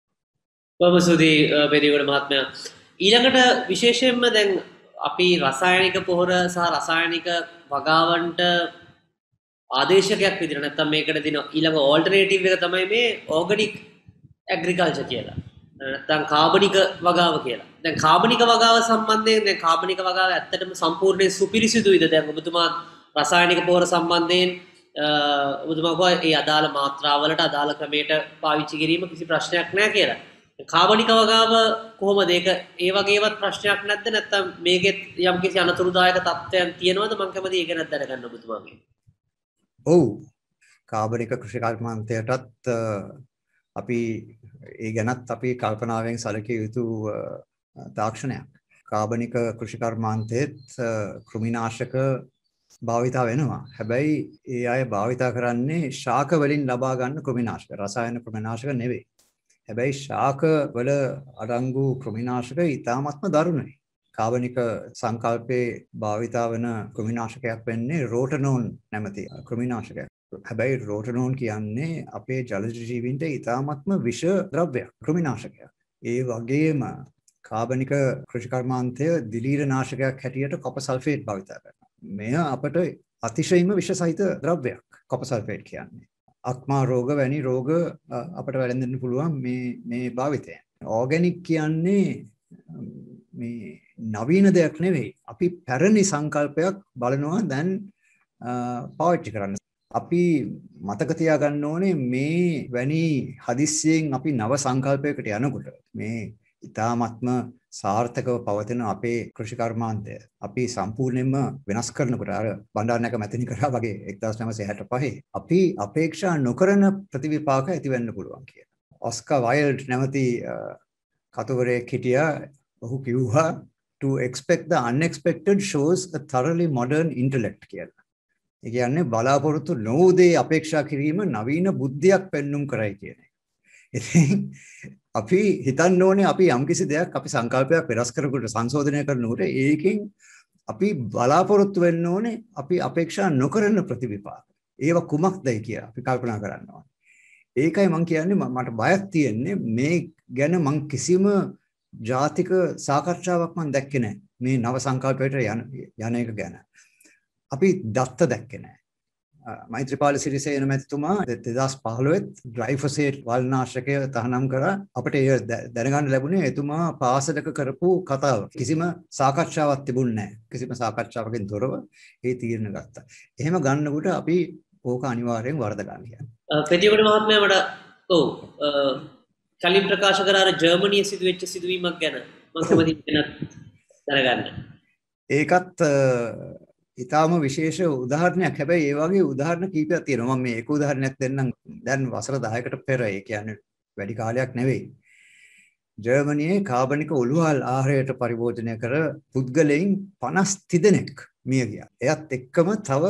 බොහොම ස්තුතියි පෙරිගොඩ මහත්මයා. ඊළඟට විශේෂයෙන්ම දැන් අපි රසායනික පොහොර සහ රසායනික වගාවන්ට ආදේශකයක් විදිහට නැත්නම් මේකට දෙන ඊළඟ ඕල්ටර්නේටිව් එක තමයි මේ ඕගනික් ඇග්‍රිකල්චර් කියලා. නැත්නම් කාබනික වගාව කියලා. දැන් කාබනික වගාව සම්බන්ධයෙන් දැන් කාබනික වගාව ඇත්තටම සම්පූර්ණයෙන් සුපිරිසිදුයිද? දැන් ඔබතුමා රසායනික පොහොර සම්බන්ධයෙන් ඔබතුමා කිව්වා ඒ අදාළ මාත්‍රාවලට අදාළ ක්‍රමයට පාවිච්චි කිරීම කිසි ප්‍රශ්නයක් නැහැ කියලා. කාබනික වගාව කොහොමද ඒක ඒ වගේවත් ප්‍රශ්නයක් නැද්ද? නැත්නම් මේකෙත් යම්කිසි අනතුරුදායක තත්ත්වයන් තියෙනවද? මම කැමතියි ඒක ගැන දැනගන්න ඔබතුමාගෙන්. ඔව්. කාබනික කෘෂි කර්මාන්තයටත් අපි ඒ ගැනත් අපි කල්පනාවෙන් සැලකිය යුතු තාක්ෂණයක්. කාබනික කෘෂි කර්මාන්තයේත් කෘමිනාශක භාවිතා වෙනවා. හැබැයි ඒ අය භාවිතා කරන්නේ ශාක වලින් ලබා ගන්න කෘමිනාශක. රසායන කෘමිනාශක නෙවෙයි. හැබැයි ශාක වල අඩංගු කෘමිනාශක ඉතාමත්ම දරුණුයි. කාබනික සංකල්පයේ භාවිතා වන කෘමිනාශකයක් වෙන්නේ රෝටනෝන් නැමැති කෘමිනාශකයක්. හැබැයි රෝටනෝන් කියන්නේ අපේ ජලජ ජීවීන්ට ඉතාමත්ම විෂ ද්‍රව්‍යයක්, කෘමිනාශකයක්. ඒ වගේම කාබනික කෘෂිකර්මාන්තය දිලීර නාශකයක් හැටියට කොපර් සල්ෆේට් භාවිත කරනවා. මෙය අපට අතිශයින්ම විෂසහිත ද්‍රව්‍යයක් කොපර් සල්ෆේට් කියන්නේ. අක්මා රෝග වැනි රෝග අපට වැළඳෙන්න පුළුවන් මේ භාවිතයෙන්. ඕගැනික් කියන්නේ මේ නවීන දෙයක් නෙවෙයි. අපි පැරණි සංකල්පයක් බලනවා දැන් පාවිච්චි කරන්න. අපි මතක තියාගන්න ඕනේ මේ වැනි හදිස්සියෙන් අපි නව සංකල්පයකට යනකොට මේ ඊ타ත්ම සාර්ථකව පවතින අපේ කෘෂිකර්මාන්තය අපි සම්පූර්ණයෙන්ම වෙනස් කරනකොට අර බණ්ඩාරනායක මැතිනි කරා වගේ 1965 අපි අපේක්ෂා නොකරන ප්‍රතිවිපාක ඇති වෙන්න පුළුවන් කියලා. ඔස්කා වයිල්ඩ් නැමැති කතුවරයෙක් හිටියා. ඔහු කිව්වා to expect the unexpected shows a thoroughly modern intellect කියලා. ඒ කියන්නේ බලාපොරොත්තු නොවූ දේ අපේක්ෂා කිරීම නවීන බුද්ධියක් පෙන්눔 කරයි කියන එක. ඉතින් අපි හිතන්න ඕනේ අපි යම්කිසි දෙයක් අපි සංකල්පයක් වෙනස් කරනකොට සංශෝධනය කරනකොට ඒකෙන් අපි බලාපොරොත්තු වෙන්න ඕනේ අපි අපේක්ෂා නොකරන ප්‍රතිවිපාක. ඒව කුමක්දයි කියලා අපි කල්පනා කරන්න ඕනේ. ඒකයි මම කියන්නේ මට බයක් තියෙන්නේ මේ ගැන මම කිසිම ජාතික සාකච්ඡාවක් මම දැක්කේ නැහැ. මේ නව සංකල්පයට යන එක ගැන. අපි දත්ත දැක්කේ නැහැ. මෛත්‍රීපාල සිරිසේන මැතිතුමා 2015 ග්ලයිෆොසේට් වල්නාශකය තහනම් කරා. අපිට ඒ දැනගන්න ලැබුණේ එතුමා පාසලක කරපු කතාව. කිසිම සාකච්ඡාවක් තිබුණේ නැහැ. කිසිම සාකච්ඡාවකින් තොරව ඒ තීරණ ගත්තා. එහෙම ගන්නකොට අපි ඕක අනිවාර්යෙන් වරද ගන්න කියන්නේ. ප්‍රතිවඩ මහත්මයා මට කලින් ප්‍රකාශ කරා ජර්මනියේ සිදුවෙච්ච සිදුවීමක් ගැන මම කැමතියි දැනගන්න. ඒකත් ඊටාම විශේෂ උදාහරණයක්. හැබැයි ඒ වගේ උදාහරණ කීපයක් තියෙනවා. මම මේ එක උදාහරණයක් දෙන්නම්. දැන් වසර 10කට පෙර ඒ කියන්නේ වැඩි කාලයක් නෙවෙයි. ජර්මනියේ කාබනික උළුවල් ආහාරයට පරිභෝජනය කර පුද්ගලයන් 50 දෙනෙක් මිය ගියා. එයත් එක්කම තව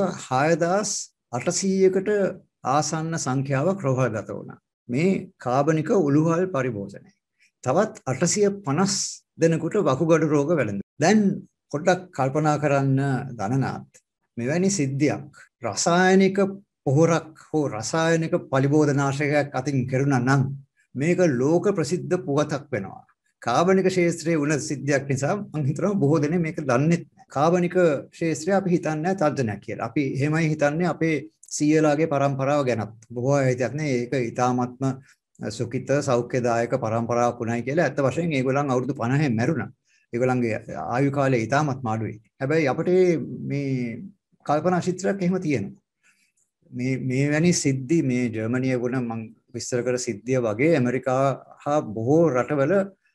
6800කට ආසන්න සංඛ්‍යාවක් රෝහල්ගත වුණා. මේ කාබනික උළුවල් පරිභෝජනය. තවත් 850 දෙනෙකුට වකුගඩු රෝග වැළඳුණා. දැන් පොඩ්ඩක් කල්පනා කරන්න ධනනාත් මෙවැනි සිද්ධියක් රසායනික පොහොරක් හෝ රසායනික පලිබෝධනාශකයක් අතින් කෙරුණා නම් මේක ලෝක ප්‍රසිද්ධ පුවතක් වෙනවා. කාබනික ක්ෂේත්‍රයේ වුණ සිද්ධියක් නිසා මම හිතනවා බොහෝ දෙනෙක් මේක දන්නේ නැහැ. කාබනික ක්ෂේත්‍රය අපි හිතන්නේ තර්ජනයක් කියලා. අපි එහෙමයි හිතන්නේ අපේ සීයලාගේ පරම්පරාව ගැනත්. බොහෝ අය හිතන්නේ ඒක ඊ타ත්ම සුඛිත සෞඛ්‍යදායක පරම්පරාවක් උනායි කියලා. ඇත්ත වශයෙන් ඒගොල්ලන් අවුරුදු 50 මැරුණා. ඒගොල්ලන්ගේ ආයු කාලය ඊටමත් මාඩුයි. හැබැයි අපිට මේ කල්පනා චිත්‍රයක් එහෙම තියෙනවා. මේ වැනි සිද්ධි මේ ජර්මනියේ වුණ මම විස්තර කර සිද්ධිය වගේ ඇමරිකා හා බොහෝ රටවල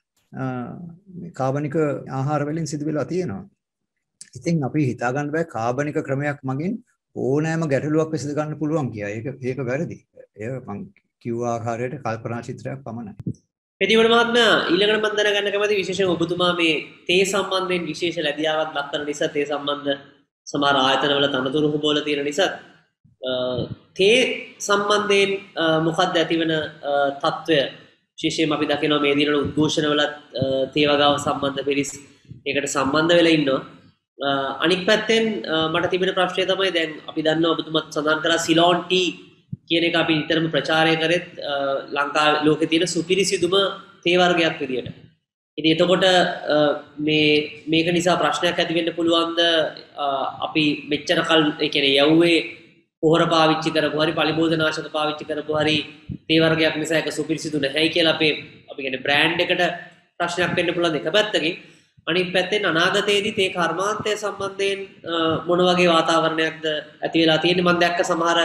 කාබනික ආහාර වලින් සිදු වෙලා තියෙනවා. ඉතින් අපි හිතා ගන්න බෑ කාබනික ක්‍රමයක් මගින් ඕනෑම ගැටලුවක් විසඳ ගන්න පුළුවන් කියලා. ඒක වැරදි. ඒ මම කිව්ව ආකාරයට කල්පනා චිත්‍රයක් පමණයි. ප්‍රතිවඩ මහත්මයා ඊළඟට මම දැනගන්න කැමති විශේෂයෙන් ඔබතුමා මේ තේ සම්බන්ධයෙන් විශේෂ ලැබියාවක් දක්වන නිසා තේ සම්බන්ධ සමහර ආයතනවල තනතුරු හොබවලා තියෙන නිසා තේ සම්බන්ධයෙන් මොකක්ද ඇතිවන තත්ත්වය විශේෂයෙන්ම අපි දකිනවා මේ දිනවල උද්ඝෝෂණවල තේ වගාව සම්බන්ධ පිරිස් ඒකට සම්බන්ධ වෙලා ඉන්නවා. අනික් පැත්තෙන් මට තිබෙන ප්‍රශ්නය තමයි දැන් අපි දන්නවා ඔබතුමත් සඳහන් කරා සිලෝන් ටී කියන එක අපි නිතරම ප්‍රචාරය කරෙත් ලංකාවේ ලෝකේ තියෙන සුපිරිසිදුම තේ වර්ගයක් විදියට. ඉතින් එතකොට මේක නිසා ප්‍රශ්නයක් ඇති වෙන්න පුළුවන්ද අපි මෙච්චර කල් ඒ කියන්නේ යව්වේ පොහොර පාවිච්චි කරපු හරි පලිබෝධනාශක පාවිච්චි කරපු හරි තේ වර්ගයක් නිසා ඒක සුපිරිසිදු නැහැයි කියලා අපි කියන්නේ බ්‍රෑන්ඩ් එකට ප්‍රශ්නයක් වෙන්න පුළුවන් එක පැත්තකින්. අනිත් පැත්තෙන් අනාගතයේදී තේ කර්මාන්තය සම්බන්ධයෙන් මොන වගේ වාතාවරණයක්ද ඇති වෙලා තියෙන්නේ. මම දැක්ක සමහර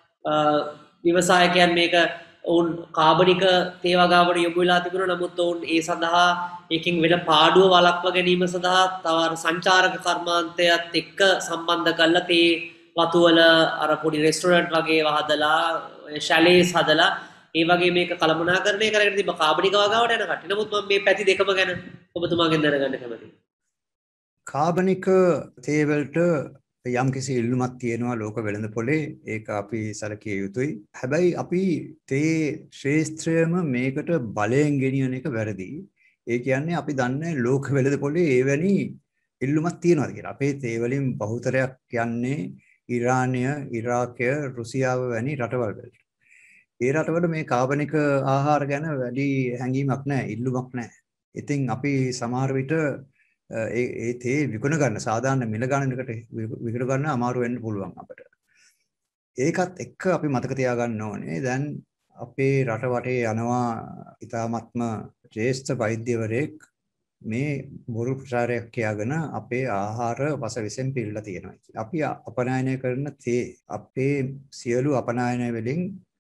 විවසායකයන් මේක ඔවුන් කාබනික තේ වගාවට යොමු වෙලා තිබුණා. නමුත් ඔවුන් ඒ සඳහා එකකින් වෙන පාඩුව වළක්වා ගැනීම සඳහා තව සංචාරක කර්මාන්තයත් එක්ක සම්බන්ධ කරලා තේ වතු වල අර පොඩි රෙස්ටොරන්ට් වගේ හදලා ෂැලේස් හදලා ඒ වගේ මේක කළමනාකරණය කරගෙන තිබ්බ කාබනික වගාවට යන කට්ටිය. නමුත් මම මේ පැති දෙකම ගැන ඔබතුමාගෙන් දැනගන්න කැමතියි. කාබනික තේ වලට යම්කිසි ඉල්ලුමක් තියෙනවා ලෝක වෙළඳපොලේ. ඒක අපි සැලකිය යුතුයි. හැබැයි අපි තේ ශාස්ත්‍රයම මේකට බලයෙන් ගෙනියන එක වැරදි. ඒ කියන්නේ අපි දන්නේ ලෝක වෙළඳපොලේ එවැනි ඉල්ලුමක් තියෙනවාද කියලා. අපේ තේ වලින් බහුතරයක් යන්නේ ඉරානය, ඉරාකය, රුසියාව වැනි රටවල් වලට. ඒ රටවල මේ කාබනික ආහාර ගැන වැඩි හැඟීමක් නැහැ, ඉල්ලුමක් නැහැ. ඉතින් අපි සමහර විට ඒ තේ විකුණ ගන්න සාමාන්‍ය මිල ගන්නකට විකුණ ගන්න අමාරු වෙන්න පුළුවන් අපිට. ඒකත් එක්ක අපි මතක තියාගන්න ඕනේ දැන් අපේ රට වටේ යනවා ඊ타ත්ම ශ්‍රේෂ්ඨ වෛද්‍යවරයෙක් මේ බොරු ප්‍රචාරයක් කියාගෙන අපේ ආහාර වසවිසෙන් පිරීලා තියෙනවා. අපි අපනයනය කරන තේ අපේ සියලු අපනයනය වලින්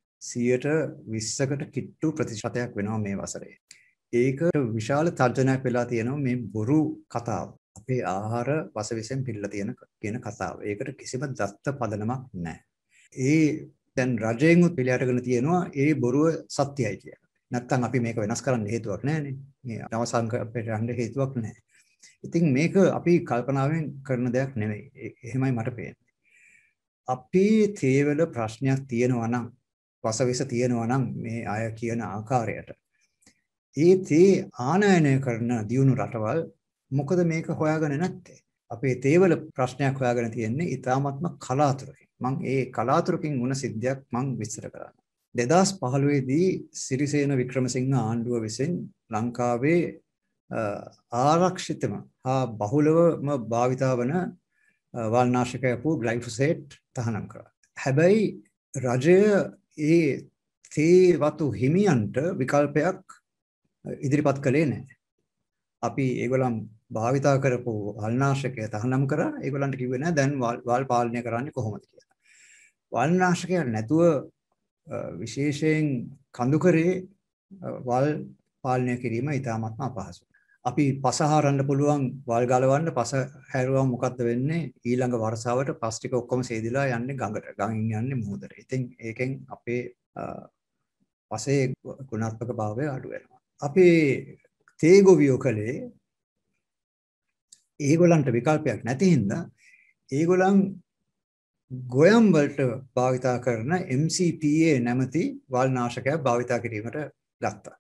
120කට කිට්ටු ප්‍රතිශතයක් වෙනවා මේ වසරේ. ඒක විශාල තර්ජනයක් වෙලා තියෙනවා මේ බොරු කතාව. අපේ ආහාර වසවිසෙන් පිරීලා තියෙන කියන කතාව. ඒකට කිසිම දත්ත පදනමක් නැහැ. ඒ දැන් රජයෙන් පිළිඅරගෙන තියෙනවා ඒ බොරුව සත්‍යයි කියලා. නැත්තම් අපි මේක වෙනස් කරන්න හේතුවක් නැහැනේ. මේ නව සංකල්පයට යන්න හේතුවක් නැහැ. ඉතින් මේක අපි කල්පනාවෙන් කරන දෙයක් නෙවෙයි. එහෙමයි මට පේන්නේ. අපි තේවල ප්‍රශ්නයක් තියෙනවා නම් වසවිස තියෙනවා නම් මේ අය කියන ආකාරයට ඒ තේ ආනයනය කරන දියුණු රටවල් මොකද මේක හොයාගෙන නැත්තේ? අපේ තේවල ප්‍රශ්නයක් හොයාගෙන තියෙන්නේ ඊ타ත්ම කලාතුරකින්. මම ඒ කලාතුරකින් වුණ සිද්ධියක් මම විස්තර කරන්න. 2015 දී සිරිසේන වික්‍රමසිංහ ආණ්ඩුව විසින් ලංකාවේ ආරක්ෂිතම හා බහුලවම භාවිතා වන වල්නාශකයක් වූ ග්ලයිෆොසේට් තහනම් කරා. හැබැයි රජය ඒ තේ වතු හිමියන්ට විකල්පයක් ඉදිරිපත් කළේ නැහැ. අපි ඒගොල්ලන් භාවිතා කරපු වල්නාශකය තහනම් කරා. ඒගොල්ලන්ට කිව්වේ නැහැ දැන් වල් පාලනය කරන්නේ කොහොමද කියලා. වල්නාශකය නැතුව විශේෂයෙන් කඳුකරේ වල් පාලනය කිරීම ඉතාමත්ම අපහසුයි. අපි පස හරන්න පුළුවන් වල් ගලවන්න පස හැරුවම මොකද්ද වෙන්නේ? ඊළඟ වර්ෂාවට පස් ටික ඔක්කොම සේදිලා යන්නේ ගඟට. ගඟින් යන්නේ මුහුදට. ඉතින් ඒකෙන් අපේ පසේ ගුණාත්මක භාවය අඩු වෙනවා. අපේ තේ ගොවියෝ කලේ ඒගොල්ලන්ට විකල්පයක් නැති හින්දා ඒගොල්ලන් ගොයම් වලට භාවිතා කරන MCPA නැමැති වල්නාශකයක් භාවිතා කිරීමට ගත්තා.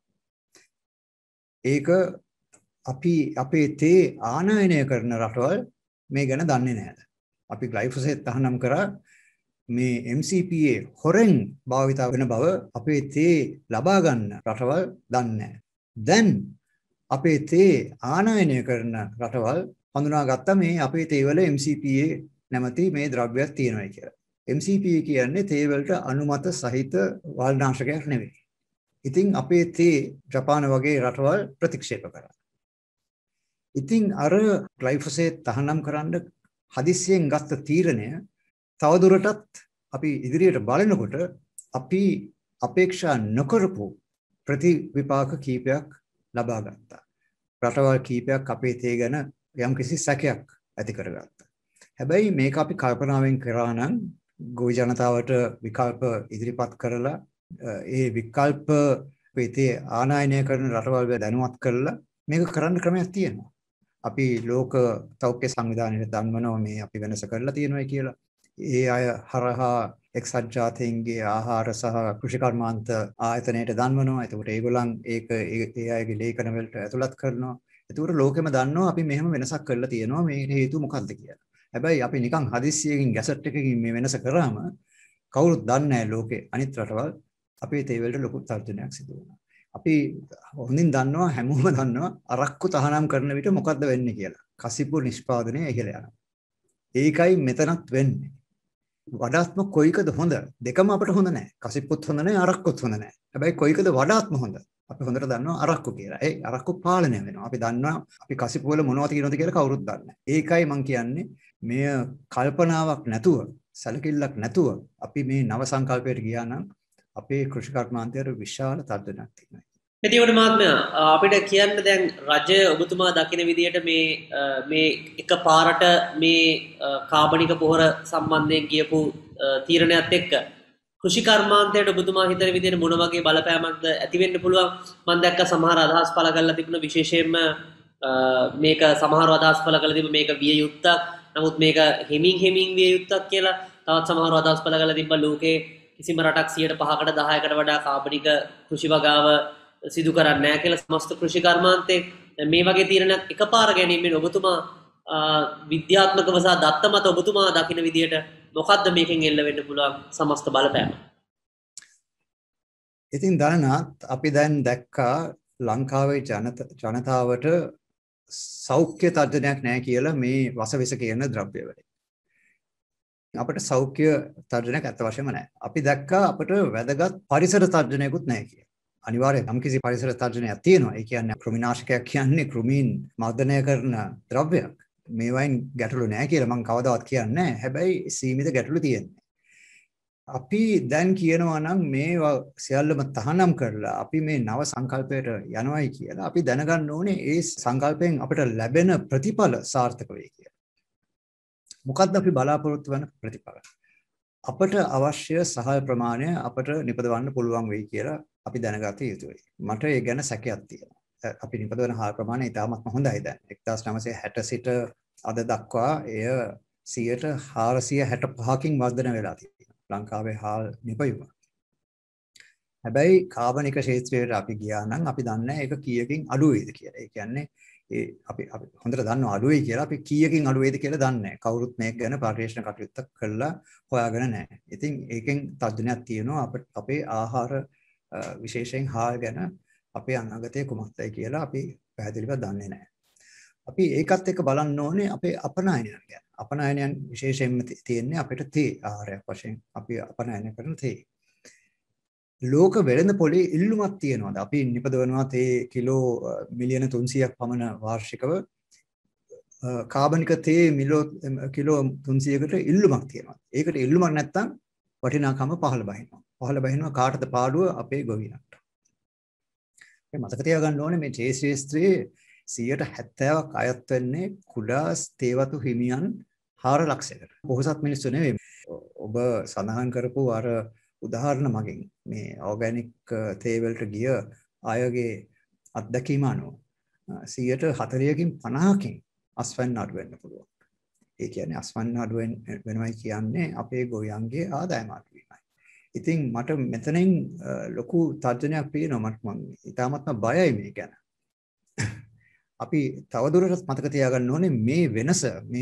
ඒක අපි අපේ තේ ආනයනය කරන රටවල් මේ ගැන දන්නේ නැහැ. අපි ග්ලයිෆොසේට් තහනම් කරා මේ MCPA හොරෙන් භාවිතා වෙන බව අපේ තේ ලබා ගන්න රටවල් දන්නේ නැහැ. දැන් අපේ තේ ආනයනය කරන රටවල් හඳුනාගත්තා මේ අපේ තේවල MCPA නැමැති මේ ද්‍රව්‍යයක් තියෙනවා කියලා. MCPA කියන්නේ තේ වලට අනුමත සහිත වල්නාශකයක් නෙවෙයි. ඉතින් අපේ තේ ජපාන වගේ රටවල් ප්‍රතික්ෂේප කරා. ඉතින් අර ග්ලයිෆොසේට් තහනම් කරන්න හදිස්සියෙන් ගත්ත තීරණය තවදුරටත් අපි ඉදිරියට බලනකොට අපි අපේක්ෂා නොකරපු ප්‍රතිවිපාක කීපයක් ලබා ගත්තා. රටවල් කීපයක් අපේ තේ ගැන යම්කිසි සැකයක් ඇති කරගත්තා. හැබැයි මේක අපි කල්පනාවෙන් කරා නම් ගොවි ජනතාවට විකල්ප ඉදිරිපත් කරලා ඒ විකල්ප පෙතේ ආනයනය කරන රටවල් දැනුවත් කරලා මේක කරන්න ක්‍රමයක් තියෙනවා. අපි ලෝක සෞඛ්‍ය සංවිධානයට දන්වනවා මේ අපි වෙනස කරලා තියෙනවා කියලා. ඒ අය හරහා එක්සත් ජාතීන්ගේ ආහාර සහ කෘෂි කර්මාන්ත ආයතනයට දන්වනවා. එතකොට ඒගොල්ලන් ඒක ඒ අයගේ ලේඛන වලට ඇතුළත් කරනවා. එතකොට ලෝකෙම දන්නවා අපි මෙහෙම වෙනසක් කරලා තියෙනවා මේ හේතුව මොකක්ද කියලා. හැබැයි අපි නිකන් හදිස්සියකින් ගැසට් එකකින් මේ වෙනස කරාම කවුරුත් දන්නේ නැහැ ලෝකේ අනිත් රටවල් අපේ තේ වලට ලොකු තර්ජනයක් සිදු වෙනවා. අපි හොඳින් දන්නවා හැමෝම දන්නවා අරක්කු තහනම් කරන විට මොකද්ද වෙන්නේ කියලා. කසිප්පු නිෂ්පාදනය ඉහළ යනවා. ඒකයි මෙතනත් වෙන්නේ. වඩාත්ම කොයිකද හොඳ? දෙකම අපිට හොඳ නැහැ. කසිප්පුත් හොඳ නැහැ, අරක්කුත් හොඳ නැහැ. හැබැයි කොයිකද වඩාත්ම හොඳ? අපි හොඳට දන්නවා අරක්කු කියලා. ඒ අරක්කු පාලනය වෙනවා. අපි දන්නවා අපි කසිප්පු වල මොනවද කියනවද කියලා කවුරුත් දන්නේ නැහැ. ඒකයි මම කියන්නේ මෙය කල්පනාවක් නැතුව, සැලකිල්ලක් නැතුව අපි මේ නව සංකල්පයට ගියා නම් අපේ කෘෂි කර්මාන්තයට විශාල තර්ජනයක් තියෙනවා. එතකොට මහත්මයා අපිට කියන්න දැන් රජය ඔබතුමා දකින විදිහට මේ එකපාරට මේ කාබනික පොහොර සම්බන්ධයෙන් කියපු තීරණයත් එක්ක කෘෂි කර්මාන්තයට ඔබතුමා හිතන විදිහට මොන වගේ බලපෑමක්ද ඇති වෙන්න පුළුවන්? මම දැක්ක සමහර අදහස් පළ කරලා තිබුණ විශේෂයෙන්ම මේක සමහර අදහස් පළ කරලා තිබුණ මේක විය යුත්තක්. නමුත් මේක හිමින් විය යුත්තක් කියලා. තවත් සමහර අදහස් පළ කරලා තිබ්බා ලෝකේ කිසිම රටක් 5%කට 10%කට වඩා කාබනික කෘෂි වගාව සිදු කරන්නේ නැහැ කියලා සමස්ත කෘෂි කර්මාන්තයේ මේ වගේ තීරණයක් එකපාර ගැනීමෙන් ඔබතුමා විද්‍යාත්මකව සහ දත්ත මත ඔබතුමා දකින විදිහට මොකද්ද මේකෙන් එල්ල වෙන්න පුළුවන් සමස්ත බලපෑම? ඉතින් දැනනත් අපි දැන් දැක්කා ලංකාවේ ජනතාවට සෞඛ්‍ය තර්ජනයක් නැහැ කියලා මේ වසවිස කියන ද්‍රව්‍ය වලින්. අපිට සෞඛ්‍ය තර්ජනයක් අත්ත වශයෙන්ම නැහැ. අපි දැක්කා අපිට වැදගත් පරිසර තර්ජනයකුත් නැහැ කියලා. අනිවාර්යයෙන් යම්කිසි පරිසර තර්ජනයක් තියෙනවා. ඒ කියන්නේ කෘමිනාශකයක් කියන්නේ කෘමීන් මර්ධනය කරන ද්‍රව්‍යයක්. මේවයින් ගැටලු නැහැ කියලා මම කවදාවත් කියන්නේ නැහැ. හැබැයි සීමිත ගැටලු තියෙනවා. අපි දැන් කියනවා නම් මේවා සියල්ලම තහනම් කරලා අපි මේ නව සංකල්පයට යනවායි කියලා අපි දැනගන්න ඕනේ ඒ සංකල්පයෙන් අපිට ලැබෙන ප්‍රතිඵල සාර්ථක වෙයි කියලා. මොකක්ද අපි බලාපොරොත්තු වෙන ප්‍රතිඵල? අපට අවශ්‍ය සහල් ප්‍රමාණය අපට නිපදවන්න පුළුවන් වෙයි කියලා අපි දැනගත යුතුයි. මට ඒ ගැන සැකයක් තියෙනවා. අපි නිපදවන හාල් ප්‍රමාණය ඉතාමත් හොඳයි දැන්. 1960 සිට අද දක්වා එය 465කින් වර්ධනය වෙලා තියෙනවා. ලංකාවේ හාල් නිපැයුම. හැබැයි කාබනික ක්ෂේත්‍රයට අපි ගියා නම් අපි දන්නේ ඒක කීයකින් අඩු වේද කියලා. ඒ කියන්නේ අපි හොඳට දන්නවා අඩු වෙයි කියලා. අපි කීයකින් අඩු වේද කියලා දන්නේ නැහැ. කවුරුත් මේක ගැන පරිශන කටයුත්තක් කළා හොයාගෙන නැහැ. ඉතින් ඒකෙන් තර්ජනයක් තියෙනවා අපේ ආහාර විශේෂයෙන් හාල් ගැන අපේ අනාගතය කුමක්දයි කියලා අපි පැහැදිලිව දන්නේ නැහැ. අපි ඒකත් එක්ක බලන්න ඕනේ අපේ අපනයනයන් ගැන. අපනයනයන් විශේෂයෙන්ම තියෙන්නේ අපිට තේ ආහාරයක් වශයෙන් අපි අපනයනය කරන තේ. ලෝක වෙළඳ පොලේ ඉල්ලුමක් තියෙනවාද? අපි නිපදවනවා තේ කිලෝ මිලියන 300ක් පමණ වාර්ෂිකව. කාබනික තේ කිලෝ 300කට ඉල්ලුමක් තියෙනවා. ඒකට ඉල්ලුමක් නැත්තම් වටිනාකම පහළ බහිනවා. පහළ බහිනවා කාටද පාඩුව? අපේ ගොවියන්ට. මේ මතක තියාගන්න ඕනේ මේ තේ ශාස්ත්‍රයේ 70%ක් අයත් වෙන්නේ කුඩා තේවතු හිමියන් 4 ලක්ෂයකට. පොහොසත් මිනිස්සු නෙවෙයි. ඔබ සඳහන් කරපු අර උදාහරණ මගින් මේ ඕගැනික් තේ වලට ගිය අයගේ අත්දැකීම අනුව 40කින් 50කින් අස්වැන්න අඩු වෙන්න පුළුවන්. ඒ කියන්නේ අස්වැන්න අඩු වෙනවයි කියන්නේ අපේ ගොවියන්ගේ ආදායම අඩු වීමයි. ඉතින් මට මෙතනින් ලොකු තර්ජනයක් පේනවා. මම ඉතාමත්ම බයයි මේ ගැන. අපි තවදුරටත් මතක තියාගන්න ඕනේ මේ වෙනස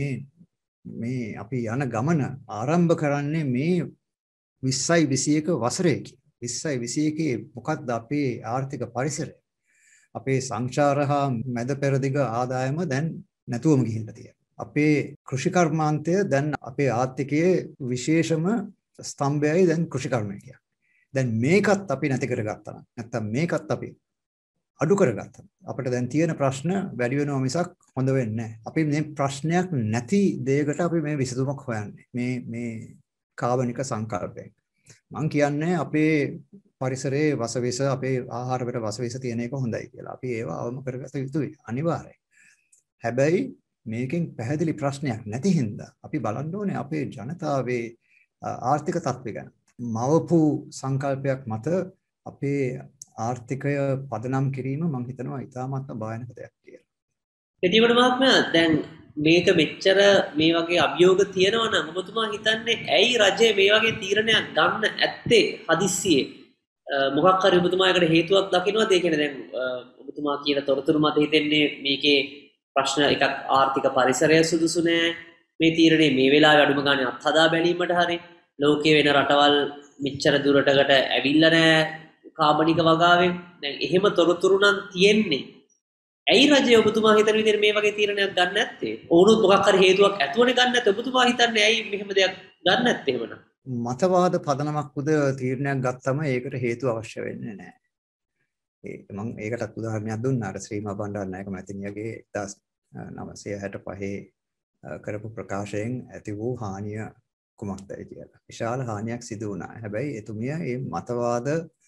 මේ අපි යන ගමන ආරම්භ කරන්නේ මේ 20යි 21 වසරේදී. 20යි 21 මොකක්ද අපේ ආර්ථික පරිසරය? අපේ සංචාර හා මැද පෙරදිග ආදායම දැන් නැතුවම ගිහිල්ලා තියෙනවා. අපේ කෘෂි කර්මාන්තය දැන් අපේ ආර්ථිකයේ විශේෂම ස්තම්භයයි දැන් කෘෂි කර්මය කියන්නේ. දැන් මේකත් අපි නැති කරගත්තා නම් නැත්තම් මේකත් අපි අඩු කරගත්තා. අපිට දැන් තියෙන ප්‍රශ්න වැඩි වෙනවා මිසක් හොඳ වෙන්නේ නැහැ. අපි මේ ප්‍රශ්නයක් නැති දෙයකට අපි මේ විසඳුමක් හොයන්නේ. මේ කාබනික සංකල්පයෙන්. මම කියන්නේ අපේ පරිසරයේ වසවිස අපේ ආහාර වල වසවිස තියෙන එක හොඳයි කියලා. අපි ඒව අවම කරගත යුතුයි අනිවාර්යයෙන්. හැබැයි මේකෙන් පැහැදිලි ප්‍රශ්නයක් නැති හින්දා අපි බලන්න ඕනේ අපේ ජනතාවේ ආර්ථික තත්ත්වය ගැන. මවපු සංකල්පයක් මත අපේ ආර්ථිකය පදනම් කිරීම මම හිතනවා ඉතාමත් භයානක දෙයක් කියලා. එදිවට මහත්මයා දැන් මේක මෙච්චර මේ වගේ අභියෝග තියෙනවා නම් ඔබතුමා හිතන්නේ ඇයි රජය මේ වගේ තීරණයක් ගන්න ඇත්තේ හදිස්සියේ? මොකක් හරි ඔබතුමායකට හේතුවක් දකින්නවද? ඒ කියන්නේ දැන් ඔබතුමා කියන තොරතුරු මත හිතෙන්නේ මේකේ ප්‍රශ්න එකක් ආර්ථික පරිසරය සුදුසු නෑ. මේ තීරණේ මේ වෙලාවේ අඩුම ගානේ අත්හදා බැලීමට හරි ලෝකයේ වෙන රටවල් මෙච්චර දුරටකට ඇවිල්ලා නෑ කාබනික වගාවෙන්. දැන් එහෙම තොරතුරු නම් තියෙන්නේ. ඇයි රජය ඔබතුමා හිතන විදිහට මේ වගේ තීරණයක් ගන්න නැත්තේ? ඕනොත් මොකක් හරි හේතුවක් ඇතුවනේ ගන්න නැත්තේ. ඔබතුමා හිතන්නේ ඇයි මෙහෙම දෙයක් ගන්න නැත්තේ එහෙමනම්? මතවාද පදනමක් උද තීරණයක් ගත්තම ඒකට හේතු අවශ්‍ය වෙන්නේ නැහැ. මම ඒකටත් උදාහරණයක් දුන්නා. අර ශ්‍රීමා බණ්ඩාරනායක මැතිණියගේ 1965 කරපු ප්‍රකාශයෙන් ඇති වූ හානිය කුමක්දයි කියලා. විශාල හානියක් සිදු වුණා. හැබැයි එතුමිය මේ මතවාද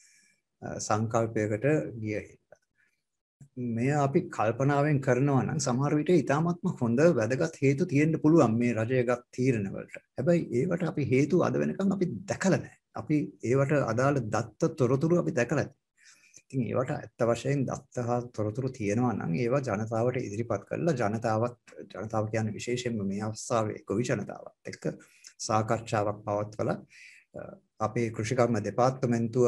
සංකල්පයකට ගිය හින්දා මෙය අපි කල්පනාවෙන් කරනවා නම් සමහර විට ඊටාත්ම හොඳ වැදගත් හේතු තියෙන්න පුළුවන් මේ රජයගත් තීරණ වලට. හැබැයි ඒවට අපි හේතු අද වෙනකන් අපි දැකලා නැහැ. අපි ඒවට අදාළ දත්ත තොරතුරු අපි දැකලා නැහැ. ඉතින් ඒවට ඇත්ත වශයෙන් දත්ත හා තොරතුරු තියෙනවා නම් ඒවා ජනතාවට ඉදිරිපත් කරලා ජනතාව කියන්නේ විශේෂයෙන්ම මේ අවස්ථාවේ ගොවි ජනතාවත් එක්ක සාකච්ඡාවක් පවත්වලා අපේ කෘෂිකර්ම දෙපාර්තමේන්තුව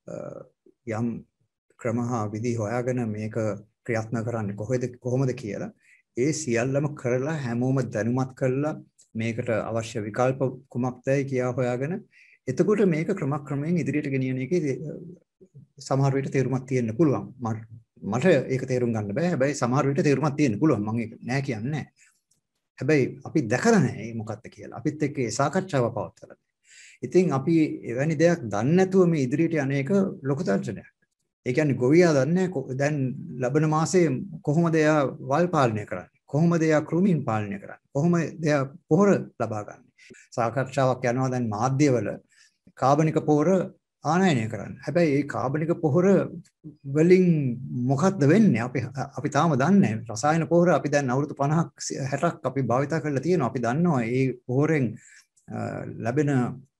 යම් ක්‍රම හා විදි හොයාගෙන මේක ක්‍රියාත්මක කරන්නේ කොහොමද කියලා ඒ සියල්ලම කරලා හැමෝම දැනුමත් කරලා මේකට අවශ්‍ය විකල්ප කුමක්දයි කියා හොයාගෙන එතකොට මේක ක්‍රමක්‍රමයෙන් ඉදිරියට ගෙනියන එකේ සමහර විට තේරුමක් තියෙන්න පුළුවන් මට ඒක තේරුම් ගන්න බෑ. හැබැයි සමහර විට තේරුමක් තියෙන්න පුළුවන්. මම ඒක නෑ කියන්නේ නෑ. හැබැයි අපි දැකලා නෑ මේ මොකක්ද කියලා. අපිත් එක්ක ඒ සාකච්ඡාව පවත්වලා. ඉතින් අපි එවැනි දෙයක් දන්නේ නැතුව මේ ඉදිරියට යන්නේක ලොකු තර්ජනයක්. ඒ කියන්නේ ගොවියා දන්නේ දැන් ලබන මාසේ කොහොමද එයා වල් පාලනය කරන්නේ? කොහොමද එයා කෘමීන් පාලනය කරන්නේ? කොහොමද එයා පොහොර ලබා ගන්නේ? සාකච්ඡාවක් යනවා දැන් මාධ්‍යවල කාබනික පොහොර ආනයනය කරන්න. හැබැයි මේ කාබනික පොහොර වලින් මොකක්ද වෙන්නේ? අපි තාම දන්නේ නැහැ. රසායන පොහොර අපි දැන් අවුරුදු 50ක් 60ක් අපි භාවිත කරලා තියෙනවා. අපි දන්නවා මේ පොහොරෙන් ලැබෙන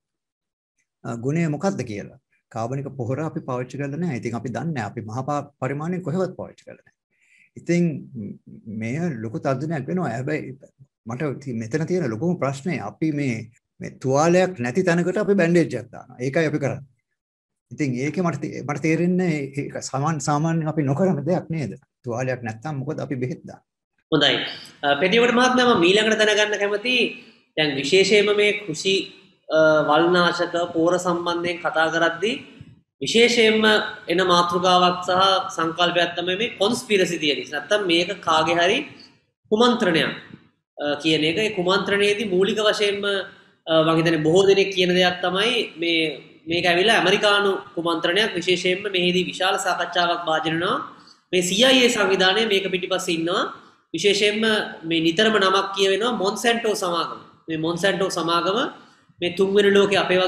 ගුණය මොකක්ද කියලා. කාබනික පොහොර අපි පාවිච්චි කරලා නැහැ. ඉතින් අපි දන්නේ නැහැ. අපි මහා පරිමාණයෙන් කොහෙවත් පාවිච්චි කරලා නැහැ. ඉතින් මේ ලොකු තර්ජනයක් වෙනවා. හැබැයි මට මෙතන තියෙන ලොකුම ප්‍රශ්නේ අපි මේ තුවාලයක් නැති තැනකට අපි බැන්ඩේජ් එකක් දානවා. ඒකයි අපි කරන්නේ. ඉතින් ඒකේ මට තේරෙන්නේ ඒක සාමාන්‍යයෙන් අපි නොකරන දෙයක් නේද? තුවාලයක් නැත්තම් මොකද අපි බෙහෙත් දාන්නේ. හොඳයි. පෙටිවට මහත්මයා මම ඊළඟට දැනගන්න කැමති දැන් විශේෂයෙන්ම මේ කෘෂි වල්නාශක පෝර සම්බන්ධයෙන් කතා කරද්දී විශේෂයෙන්ම එන මාතෘකාවක් සහ සංකල්පයක් තමයි මේ කොන්ස්පිරසි තියරි. නැත්තම් මේක කාගේ හරි කුමන්ත්‍රණයක් කියන එක. ඒ කුමන්ත්‍රණයේදී මූලික වශයෙන්ම මම හිතන්නේ බොහෝ දෙනෙක් කියන දෙයක් තමයි මේක ඇවිල්ලා ඇමරිකානු කුමන්ත්‍රණයක්. විශේෂයෙන්ම මෙහිදී විශාල සාකච්ඡාවක් වාජනය වෙනවා. මේ CIA සංවිධානය මේක පිටිපස්සේ ඉන්නවා. විශේෂයෙන්ම මේ නිතරම නමක් කියවෙනවා මොන්සැන්ටෝ සමාගම. මේ මොන්සැන්ටෝ සමාගම මේ තුන්වෙනි ලෝකේ අපේ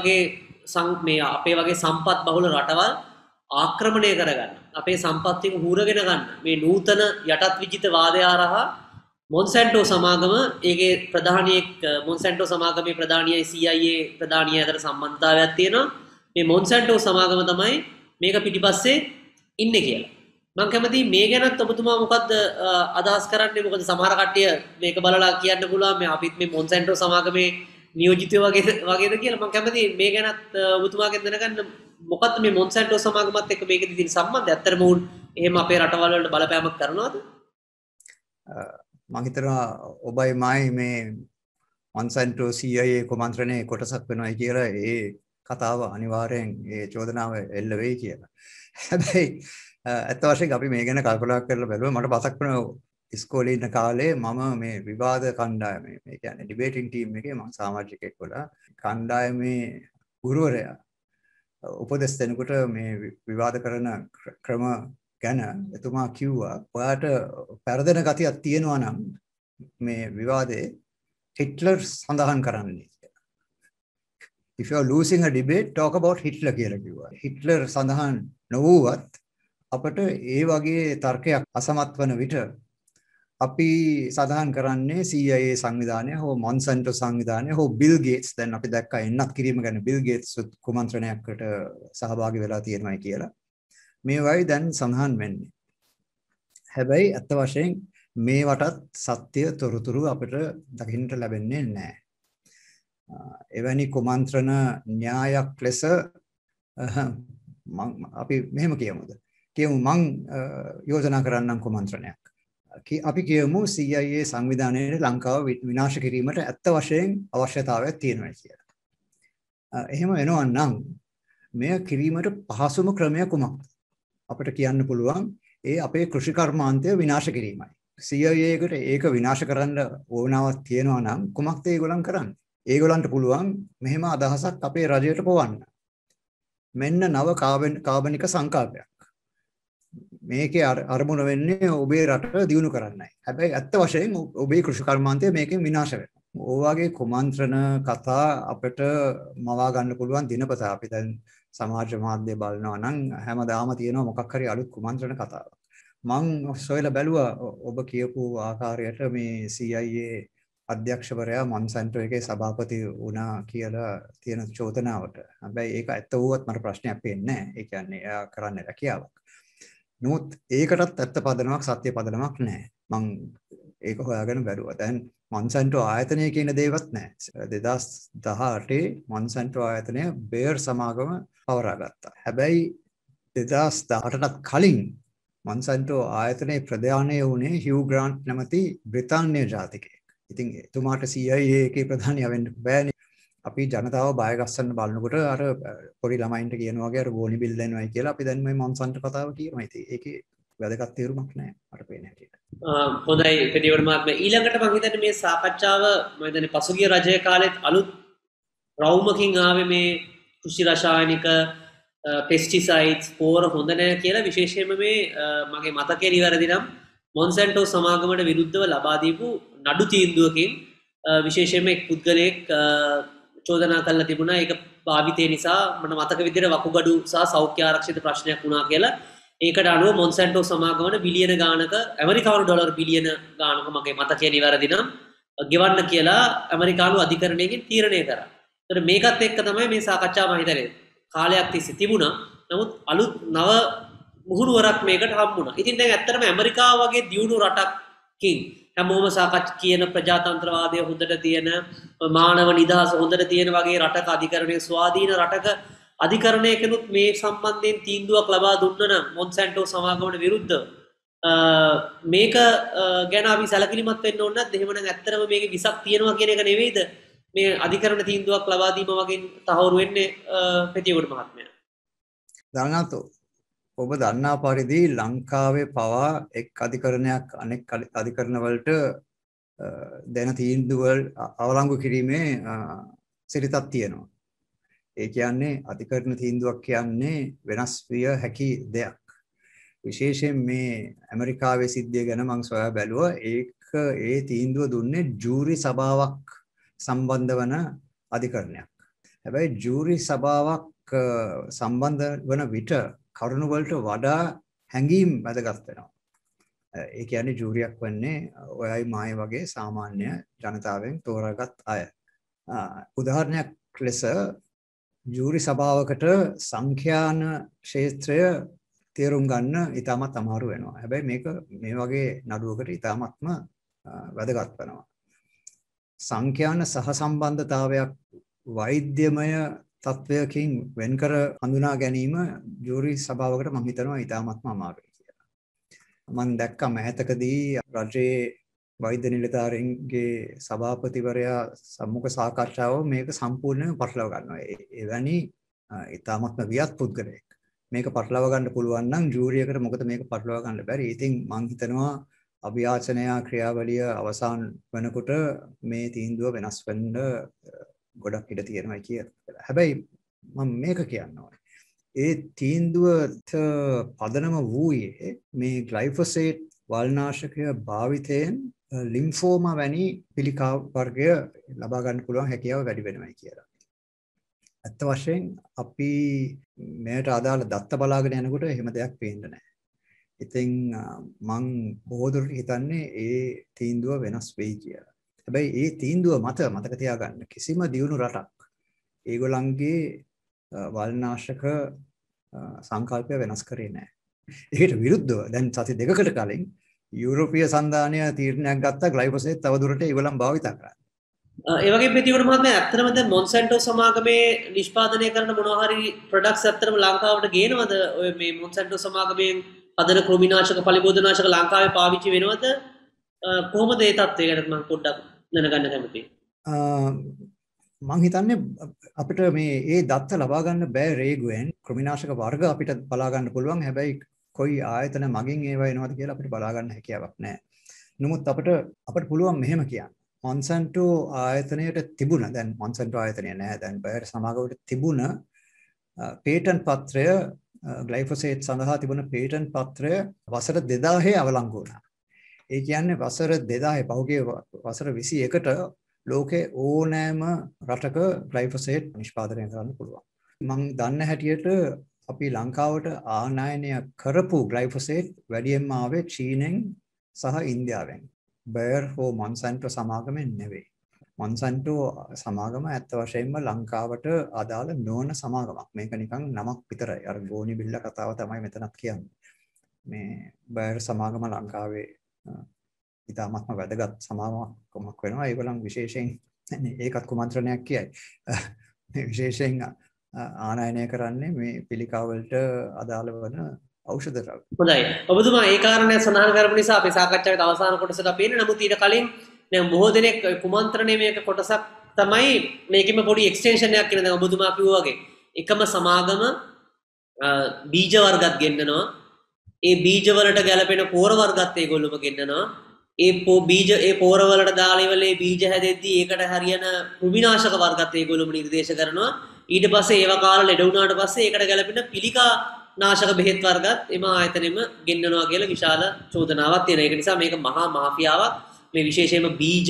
වගේ සම්පත් බහුල රටවල් ආක්‍රමණය කරගන්න. අපේ සම්පත් ටික හූරගෙන ගන්න. මේ නූතන යටත් විජිත වාදය හරහා මොන්සැන්ටෝ සමාගම ඒකේ ප්‍රධානියෙක් මොන්සැන්ටෝ සමාගමේ ප්‍රධානියයි CIA ප්‍රධානිය අතර සම්බන්ධතාවයක් තියෙනවා. මේ මොන්සැන්ටෝ සමාගම තමයි මේක පිටිපස්සේ ඉන්නේ කියලා. මම කැමතියි මේ ගැනත් ඔබතුමා මොකද්ද අදහස් කරන්නේ? මොකද සමහර කට්ටිය මේක බලලා කියන්න පුළුවන් මේ අපිත් මේ මොන්සැන්ටෝ සමාගමේ නියෝජිතයෝ වගේද කියලා. මම කැමතියි මේ ගැනත් ඔබතුමාගෙන් දැනගන්න මොකද්ද මේ මොන්සැන්ටෝ සමාගමත් එක්ක මේකෙදි තියෙන සම්බන්ධය? ඇත්තටම උන් එහෙම අපේ රටවල් වලට බලපෑමක් කරනවද? මම හිතනවා ඔබයි මායි මේ මොන්සැන්ටෝ CIA කුමන්ත්‍රණයේ කොටසක් වෙනවයි කියලා ඒ කතාව අනිවාර්යෙන් ඒ චෝදනාව එල්ල වෙයි කියලා. හැබැයි ඇත්ත වශයෙන්ම අපි මේ ගැන කල්පනා කරලා බැලුවා. මට මතක් වෙනවා ඉස්කෝලේ ඉන්න කාලේ මම මේ විවාද කණ්ඩායමේ මේ කියන්නේ ඩිබේටින් ටීම් එකේ මම සමාජිකයෙක් වුණා. කණ්ඩායමේ ගුරුවරයා උපදෙස් දෙනකොට මේ විවාද කරන ක්‍රම ගැන එතුමා කිව්වා ඔයාට පෙරදෙන ගතියක් තියෙනවා නම් මේ විවාදේ හිට්ලර් සඳහන් කරන්නේ. If you are losing a debate, talk about Hitler කියලා කිව්වා. හිට්ලර් සඳහන් නොවුවත් අපට ඒ වගේ තර්කයක් අසමත් වන විට අපි සඳහන් කරන්නේ CIA සංවිධානය හෝ මොන්සැන්ටෝ සංවිධානය හෝ බිල් ගේට්ස්. දැන් අපි දැක්කා එන්නත් කිරීම ගැන බිල් ගේට්ස් කුමන්ත්‍රණයකට සහභාගී වෙලා තියෙනවායි කියලා. මේවයි දැන් සඳහන් වෙන්නේ. හැබැයි අත්ත වශයෙන් මේවටත් සත්‍ය තොරතුරු අපිට දකින්නට ලැබෙන්නේ නැහැ. එවැනි කුමන්ත්‍රණ න්‍යායක් ලෙස අපි මෙහෙම කියමුද? මං යෝජනා කරන්නම් කුමන්ත්‍රණයක්. අපි කියමු CIA සංවිධානයේ ලංකාව විනාශ කිරීමට ඇත්ත වශයෙන් අවශ්‍යතාවයක් තියෙනවා කියලා. එහෙම වෙනවා නම් මෙය කිරීමට පහසුම ක්‍රමය කුමක්ද? අපිට කියන්න පුළුවන් ඒ අපේ කෘෂි කර්මාන්තය විනාශ කිරීමයි. CIA එකට ඒක විනාශ කරන්න ඕනාවක් තියෙනවා නම් කුමක්ද ඒගොල්ලන් කරන්නේ? ඒගොල්ලන්ට පුළුවන් මෙහෙම අදහසක් අපේ රජයට පොවන්න. මෙන්න නව කාබනික සංකල්පයක්. මේකේ අරමුණ වෙන්නේ ඔබේ රට දියුණු කරන්නයි. හැබැයි ඇත්ත වශයෙන් ඔබේ කෘෂි කර්මාන්තය මේකෙන් විනාශ වෙනවා. ඕවාගේ කුමන්ත්‍රණ කතා අපිට මවා ගන්න පුළුවන් දිනපතා. අපි දැන් සමාජ මාධ්‍ය බලනවා නම් හැමදාම තියෙනවා මොකක් හරි අලුත් කුමන්ත්‍රණ කතාවක්. මං සොයලා බැලුවා ඔබ කියපු ආකාරයට මේ CIA අධ්‍යක්ෂවරයා මොන්සැන්ටෝ එකේ සභාපති වුණා කියලා තියෙන චෝදනාවට. හැබැයි ඒක ඇත්ත වුවත් මට ප්‍රශ්නයක් වෙන්නේ නැහැ. ඒ කියන්නේ එයා කරන්නේ රැකියාවක්. නමුත් ඒකටත් ඇත්ත පදනමක් සත්‍ය පදනමක් නැහැ. මං ඒක හොයාගෙන බැලුවා. දැන් මොන්සැන්ටෝ ආයතනය කියන දේවත් නැහැ. 2018 මොන්සැන්ටෝ ආයතනය බේර් සමාගම පවරාගත්තා. හැබැයි 2018ට කලින් මොන්සැන්ටෝ ආයතනයේ ප්‍රධානය වුණේ හියු ග්‍රාන්ට් නැමැති බ්‍රිතාන්‍ය ජාතිකයෙක්. ඉතින් එතුමාට CIA එකේ ප්‍රධානියා වෙන්න බෑනේ. අපි ජනතාව බය ගස්සන්න බලනකොට අර පොඩි ළමයින්ට කියනවා වගේ අර ගෝණි බිල් දෙනවයි කියලා අපි දැන් මේ මොන්සැන්ටෝ කතාව කියනවා. ඉතින් ඒකේ වැදගත් තීරුමක් නැහැ මට පේන හැටියට. හොඳයි පෙඩිවඩ මහත්මයා ඊළඟට මම හිතන්නේ මේ සාකච්ඡාව මම හිතන්නේ පසුගිය රජයේ කාලෙත් අලුත් රවුමකින් ආවේ මේ කෘෂි රසායනික පෙස්ටිසයිඩ්ස් පෝර හොඳ නැහැ කියලා විශේෂයෙන්ම මේ මගේ මතකයේ නිවැරදි නම් මොන්සැන්ටෝ සමාගමට විරුද්ධව ලබා දීපු නඩු තීන්දුවකින් විශේෂයෙන්ම එක් පුද්ගලයෙක් චෝදනා කළා තිබුණා ඒක භාවිතය නිසා මට මතක විදිහට වකුගඩු සහ සෞඛ්‍ය ආරක්ෂිත ප්‍රශ්නයක් වුණා කියලා. ඒකට අනුව මොන්සැන්ටෝ සමාගමට බිලියන ගානක ඇමරිකානු ඩොලර් බිලියන ගානක මගේ මතකයේ නිවැරදි නම් ගෙවන්න කියලා ඇමරිකානු අධිකරණයකින් තීරණය කරා. ඒතර මේකත් එක්ක තමයි මේ සාකච්ඡාව මම හිතන්නේ කාලයක් තිස්සේ තිබුණා. නමුත් අලුත් නව මුහුණුවරක් මේකට හම්බුණා. ඉතින් දැන් ඇත්තටම ඇමරිකාව වගේ දියුණු රටකින් හැමෝම සාකච්ඡා කියන ප්‍රජාතන්ත්‍රවාදය හොඳට තියෙන මානව නිදහස හොඳට තියෙන වගේ රටක අධිකරණයේ ස්වාධීන රටක අධිකරණයකනුත් මේ සම්බන්ධයෙන් තීන්දුවක් ලබා දුන්න නම් මොන්සැන්ටෝ සමාගමට විරුද්ධව මේක ගැන අපි සැලකිලිමත් වෙන්න ඕන නැද්ද? එහෙම නම් ඇත්තටම මේකේ විසක් තියෙනවා කියන එක නෙවෙයිද මේ අධිකරණ තීන්දුවක් ලබා දීම වගේ තහවුරු වෙන්නේ පෙතියගොඩ මහත්මයා. දරණාතෝ ඔබ දන්නා පරිදි ලංකාවේ පවා එක් අධිකරණයක් අනෙක් අධිකරණ වලට දෙන තීන්දුවල් අවලංගු කිරීමේ සිරිතක් තියෙනවා. ඒ කියන්නේ අධිකරණ තීන්දුවක් කියන්නේ වෙනස් විය හැකි දෙයක්. විශේෂයෙන් මේ ඇමරිකාවේ සිද්ධිය ගැන මම සොයා බැලුවා. ඒ තීන්දුව දුන්නේ ජූරි සභාවක් සම්බන්ධ වන අධිකරණයක්. හැබැයි ජූරි සභාවක් සම්බන්ධ වන විට කරුණු වලට වඩා හැඟීම් වැදගත් වෙනවා. ඒ කියන්නේ ජූරියක් වෙන්නේ ඔයයි මායි වගේ සාමාන්‍ය ජනතාවෙන් තෝරාගත් අය. උදාහරණයක් ලෙස ජූරි සභාවකට සංඛ්‍යාන ක්ෂේත්‍රය තේරුම් ගන්න ඉතාමත් අමාරු වෙනවා. හැබැයි මේක මේ වගේ නඩුවකට ඉතාමත්ම වැදගත් වෙනවා. සංඛ්‍යාන සහසම්බන්ධතාවයක් වෛද්‍යමය තත්වයකින් වෙන්කර හඳුනා ගැනීම ජූරි සභාවකට මම හිතනවා ඉතාමත්ම අමාරුයි කියලා. මම දැක්ක මෑතකදී රජයේ වෛද්‍ය නිලධාරීන්ගේ සභාපතිවරයා සම්මුඛ සාකච්ඡාව මේක සම්පූර්ණයෙන්ම පටලවා ගන්නවා. එවැනි ඉතාමත්ම වියත් පුද්ගලයෙක් මේක පටලවා ගන්න පුළුවන් නම් ජූරියකට මොකද මේක පටලවා ගන්න බැරි. ඉතින් මම හිතනවා අභියාචනය ක්‍රියාවලිය අවසන් වෙනකොට මේ තීන්දුව වෙනස් වෙන්න ගොඩක් ඉඩ තියෙනවා කියලා. හැබැයි මම මේක කියන්න ඕනේ. ඒ තීන්දුවට පදනම වූයේ මේ ග්ලයිෆොසේට් වල්නාශකය භාවිතයෙන් ලිම්ෆෝමා වැනි පිළිකා වර්ගය ලබා ගන්න පුළුවන් හැකියාව වැඩි වෙනවායි කියලා. අත්ත වශයෙන් අපි මේකට අදාළ දත්ත බලාගෙන යනකොට එහෙම දෙයක් පේන්නේ නැහැ. ඉතින් මම බොහෝ දුරට හිතන්නේ ඒ තීන්දුව වෙනස් වෙයි කියලා. හැබැයි ඒ තීන්දුව මතක තියාගන්න කිසිම දියුණු රටක් ඒගොල්ලන්ගේ වල්නාශක සංකල්පය වෙනස් කරේ නැහැ. ඒකට විරුද්ධව දැන් සති දෙකකට කලින් යුරෝපීය සන්ධානය තීරණයක් ගත්තා ග්ලයිෆොසේට් තව දුරට ඒගොල්ලන් භාවිත කරන්න. ඒ වගේ ප්‍රතිවර මහත්මයා ඇත්තටම දැන් මොන්සැන්ටෝ සමාගමේ නිෂ්පාදනය කරන මොනවා හරි ප්‍රොඩක්ට්ස් ඇත්තටම ලංකාවට ගේනවද? ඔය මේ මොන්සැන්ටෝ සමාගමෙන් හදන කෘමිනාශක පලිබෝධනාශක ලංකාවේ පාවිච්චි වෙනවද? කොහොමද ඒ තත්ත්වය ගැන මම පොඩ්ඩක් දැනගන්න කැමතියි. මම හිතන්නේ අපිට මේ ඒ දත්ත ලබා ගන්න බෑ රේගුවෙන් කෘමිනාශක වර්ග අපිට බලා ගන්න පුළුවන්. හැබැයි කොයි ආයතන මගින් ඒවා එනවද කියලා අපිට බලා ගන්න හැකියාවක් නැහැ. නමුත් අපිට පුළුවන් මෙහෙම කියන්න. මොන්සැන්ටෝ ආයතනයට තිබුණ දැන් මොන්සැන්ටෝ ආයතනය නැහැ දැන් බයර් සමාගමට තිබුණ පේටන්ට් පත්‍රය ග්ලයිෆොසේට් සඳහා තිබුණ පේටන්ට් පත්‍රය වසර 2000 අවලංගු වුණා. ඒ කියන්නේ වසර 2000 පහුගිය වසර 21ට ලෝකේ ඕනෑම රටක ග්ලයිෆොසේට් නිෂ්පාදනය කරන්න පුළුවන්. මම දන්න හැටියට අපි ලංකාවට ආනයනය කරපු ග්ලයිෆොසේට් වැඩියෙන්ම ආවේ චීනෙන් සහ ඉන්දියාවෙන්. බයර් හෝ මොන්සැන්ටෝ සමාගමෙන් නෙවෙයි. මොන්සැන්ටෝ සමාගම ඇත්ත වශයෙන්ම ලංකාවට අදාළ නොවන සමාගමක්. මේක නිකන් නමක් විතරයි. අර ගෝනි බිල්ල කතාව තමයි මෙතනත් කියන්නේ. මේ බයර් සමාගම ලංකාවේ ඉතාමත්ම වැදගත් සමාගමක් වෙනවා. ඒගොල්ලන් විශේෂයෙන් ඒකත් කුමන්ත්‍රණයක් කියයි. විශේෂයෙන් ආනයනය කරන්නේ මේ පිළිකා වලට අදාළ වන ඖෂධ ද්‍රව්‍ය. හොඳයි. ඔබතුමා ඒ කාරණය සඳහන් කරපු නිසා අපි සාකච්ඡාවේ අවසාන කොටසට අපි එන්නේ. නමුත් ඊට කලින් දැන් බොහෝ දෙනෙක් කුමන්ත්‍රණයේ මේක කොටසක් තමයි මේකෙම පොඩි එක්ස්ටෙන්ෂන් එකක් කියන දැන් ඔබතුමා කිව්වා වගේ එකම සමාගම බීජ වර්ගත් ගෙන්නනවා. ඒ බීජ වලට ගැලපෙන පෝර වර්ගත් ඒගොල්ලොම ගෙන්නනවා. ඒ පෝර වලට දාලා ඉවලේ බීජ හැදෙද්දී ඒකට හරියන කෘමිනාශක වර්ගත් ඒගොල්ලොම නිර්දේශ කරනවා. ඊට පස්සේ ඒවා කාලා ලෙඩ වුණාට පස්සේ ඒකට ගැලපෙන පිළිකා නාශක බෙහෙත් වර්ගත් එම ආයතනෙම ගෙන්නනවා කියලා විශාල චෝදනාවක් තියෙනවා. ඒක නිසා මේක මහා මාෆියාවක්. මේ විශේෂයෙන්ම බීජ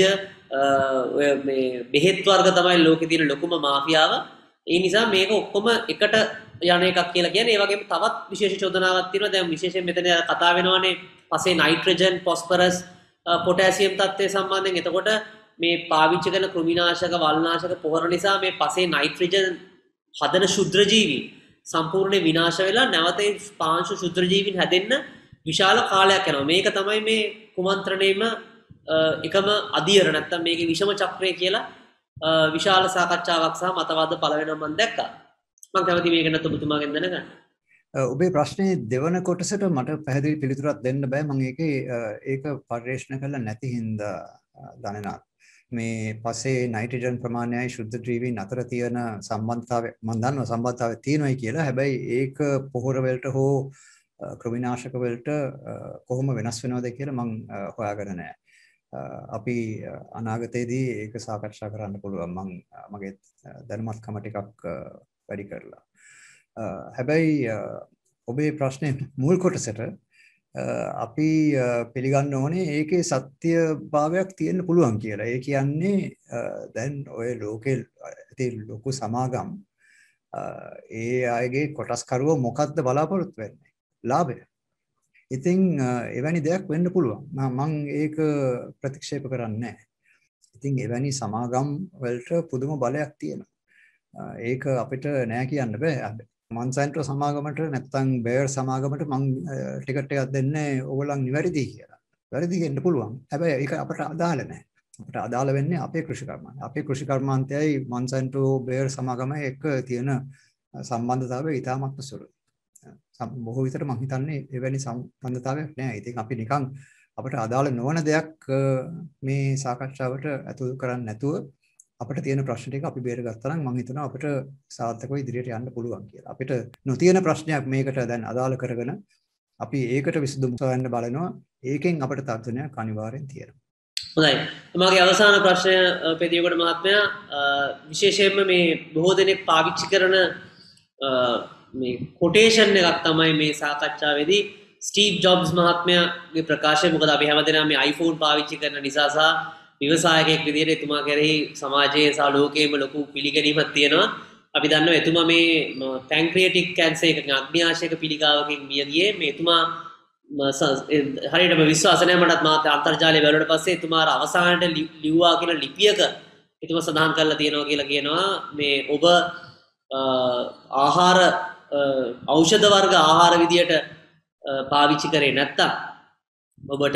මේ බෙහෙත් වර්ග තමයි ලෝකේ තියෙන ලොකුම මාෆියාව. ඒ නිසා මේක ඔක්කොම එකට යන එකක් කියලා කියන්නේ. ඒ වගේම තවත් විශේෂ චෝදනාවක් තියෙනවා. දැන් විශේෂයෙන් මෙතන කතා වෙනවානේ පස්සේ නයිට්‍රජන්, ෆොස්ෆරස්, පොටෑසියම් තත්ත්වය සම්බන්ධයෙන්. එතකොට මේ පාවිච්චි කරන කෘමිනාශක, වල්නාශක පොහොර නිසා මේ පස්සේ නයිට්‍රජන් හදන ශුද්‍රජීවීන් සම්පූර්ණයෙන් විනාශ වෙලා නැවත ඒ පාංශු ශුද්‍රජීවීන් හැදෙන්න විශාල කාලයක් යනවා. මේක තමයි මේ කුමන්ත්‍රණයේම එකම අධියර නැත්තම් මේකේ විෂම චක්‍රය කියලා විශාල සාකච්ඡාවක් සහ මතවාද පළ වෙනවා මම දැක්කා. මම කැමති මේක නැත් ඔබතුමාගෙන් දැනගන්න. ඔබේ ප්‍රශ්නේ දෙවන කොටසට මට පැහැදිලි පිළිතුරක් දෙන්න බෑ. මම ඒක පරිශන කරලා නැති හින්දා දනනාත්. මේ පස්සේ නයිට්‍රජන් ප්‍රමාණයයි ශුද්ධ ජීවීන් අතර තියෙන සම්බන්ධතාවය මම දන්නවා සම්බන්ධතාවය තියෙනවායි කියලා. හැබැයි ඒක පොහොර වලට හෝ කෘමිනාශක වලට කොහොම වෙනස් වෙනවද කියලා මම හොයාගෙන නැහැ. අපි අනාගතයේදී ඒක සාකච්ඡා කරන්න පුළුවන්. මගේ දැනුමත්කම ටිකක් වැඩි කරලා. හැබැයි ඔබේ ප්‍රශ්නේ මුල් කොටසට අපි පිළිගන්න ඕනේ ඒකේ සත්‍යභාවයක් තියෙන්න පුළුවන් කියලා. ඒ කියන්නේ දැන් ඔය ලෝකේ තියෙන ලොකු සමාගම් ඒ අයගේ කොටස්කරුවෝ මොකද්ද බලාපොරොත්තු වෙන්නේ? ලාභය. ඉතින් එවැනි දෙයක් වෙන්න පුළුවන්. මම ඒක ප්‍රතික්ෂේප කරන්නේ නැහැ. ඉතින් එවැනි සමාගම් වලට පුදුම බලයක් තියෙනවා. ඒක අපිට නෑ කියන්න බෑ. මොන්සැන්ටෝ සමාගමට නැත්නම් බේර් සමාගමට මං ටිකට් එකක් දෙන්නේ ඕගොල්ලන් නිවැරදි කියලා. වැරදි වෙන්න පුළුවන්. හැබැයි ඒක අපට අදාළ නැහැ. අපට අදාළ වෙන්නේ අපේ කෘෂිකර්මාන්තය. අපේ කෘෂිකර්මාන්තයයි මොන්සැන්ටෝ බේර් සමාගම එක්ක තියෙන සම්බන්ධතාවය ඉතාමත් සුළුයි. බොහෝ විට මම හිතන්නේ එවැනි සම්බන්ධතාවයක් නැහැ. ඉතින් අපි නිකන් අපට අදාළ නොවන දෙයක් මේ සාකච්ඡාවට ඇතුල් කරන්නේ නැතුව අපිට තියෙන ප්‍රශ්න ටික අපි බේරගත්තා නම් මම හිතනවා අපිට සාර්ථකව ඉදිරියට යන්න පුළුවන් කියලා. අපිට නොතියන ප්‍රශ්නයක් මේකට දැන් අදාළ කරගෙන අපි ඒකට විසඳුම් හොයන්න බලනවා. ඒකෙන් අපිට තර්ජනයක් අනිවාර්යෙන් තියෙනවා. හොඳයි. මගේ අවසාන ප්‍රශ්නය පෙදියකොට මහත්මයා විශේෂයෙන්ම මේ බොහෝ දෙනෙක් පාවිච්චි කරන මේ කොටේෂන් එකක් තමයි මේ සාකච්ඡාවේදී ස්ටීව් ජොබ්ස් මහත්මයාගේ ප්‍රකාශය. මොකද අපි හැමදෙනාම මේ iPhone පාවිච්චි කරන නිසා සහ විවසායකයෙක් විදිහට එතුමා කෙරෙහි සමාජයේ සහ ලෝකයේම ලොකු පිළිගැනීමක් තියෙනවා. අපි දන්නවා එතුමා මේ පැන්ක්‍රියටික් කැන්සර් එකකින් අග්න්‍යාශයක පිළිකාවකින් මිය ගියේ. මේ එතුමා හරියටම විශ්වාස නැහැ මටත් මාත් අන්තර්ජාලයේ බලුවට පස්සේ එතුමා අවසානයේ ලිව්වා කියන ලිපියක එතුමා සඳහන් කරලා තියෙනවා කියලා කියනවා මේ ඔබ ආහාර ඖෂධ වර්ග ආහාර විදියට පාවිච්චි කරේ නැත්තම් ඔබට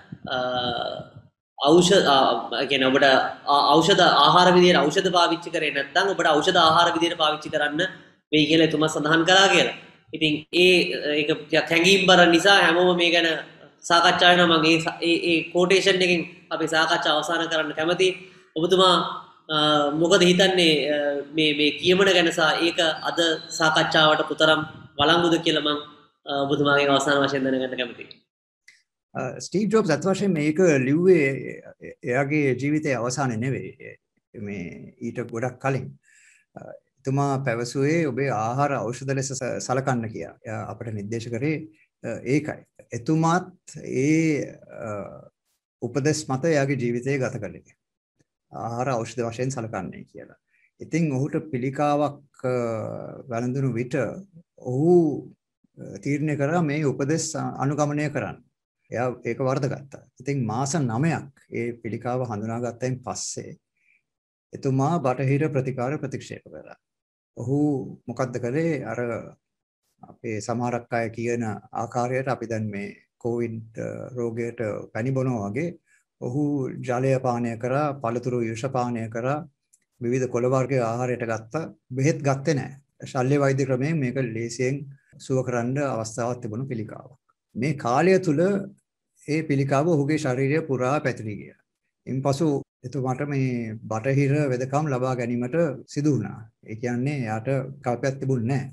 ඖෂධ ආහාර විදියට ඖෂධ පාවිච්චි කරේ නැත්නම් ඔබට ඖෂධ ආහාර විදියට පාවිච්චි කරන්න වෙයි කියලා එතුමා සඳහන් කළා කියලා. ඉතින් ඒක ටිකක් හැංගීම්බර නිසා හැමෝම මේ ගැන සාකච්ඡා වෙනවා. මම ඒ කොටේෂන් එකෙන් අපි සාකච්ඡා අවසන් කරන්න කැමතියි. ඔබතුමා මොකද හිතන්නේ මේ කියමන ගැන සහ ඒක අද සාකච්ඡාවට පුතරම් වළංගුද කියලා මම ඔබතුමාගෙන් අවසාන වශයෙන් දැනගන්න කැමතියි. ස්ටීව් ජොබ්ස් අත් වශයෙන් මේක ලිව්වේ එයාගේ ජීවිතයේ අවසානයේ නෙවෙයි. මේ ඊට ගොඩක් කලින් එතුමා පැවසුවේ ඔබේ ආහාර ඖෂධ ලෙස සලකන්න කියලා. එයා අපට නිර්දේශ කරේ ඒකයි. එතුමාත් ඒ උපදෙස් මත එයාගේ ජීවිතය ගත කළේ. ආහාර ඖෂධ වශයෙන් සලකන්නේ කියලා. ඉතින් ඔහුට පිළිකාවක් වැළඳුණු විට ඔහු තීරණය කරා මේ උපදෙස් අනුගමනය කරන්න. එයා ඒක වර්ධගත්තා. ඉතින් මාස 9ක් ඒ පිළිකාව හඳුනාගත්තයින් පස්සේ එතුමා බටහිර ප්‍රතිකාර ප්‍රතික්ෂේප කළා. ඔහු මොකද්ද කළේ? අර අපේ සමහරක් අය කියන ආකාරයට අපි දැන් මේ කොවිඩ් රෝගයට පැණි බොනවා වගේ ඔහු ජලය පානය කරා, පළතුරු යුෂ පානය කරා, විවිධ කොළ වර්ග ආහාරයට ගත්තා. බෙහෙත් ගත්තේ නැහැ. ශල්‍ය වෛද්‍ය ක්‍රමයෙන් මේක ලේසියෙන් සුව කරන්න අවස්ථාවක් තිබුණු පිළිකාවක්. මේ කාලය තුල ඒ පිළිකාව ඔහුගේ ශරීරය පුරා පැතිරී ගියා. ඉන්පසු එතුමාට මේ බටහිර වෙදකම් ලබා ගැනීමට සිදු වුණා. ඒ කියන්නේ යාට කල්පයක් තිබුණේ නැහැ.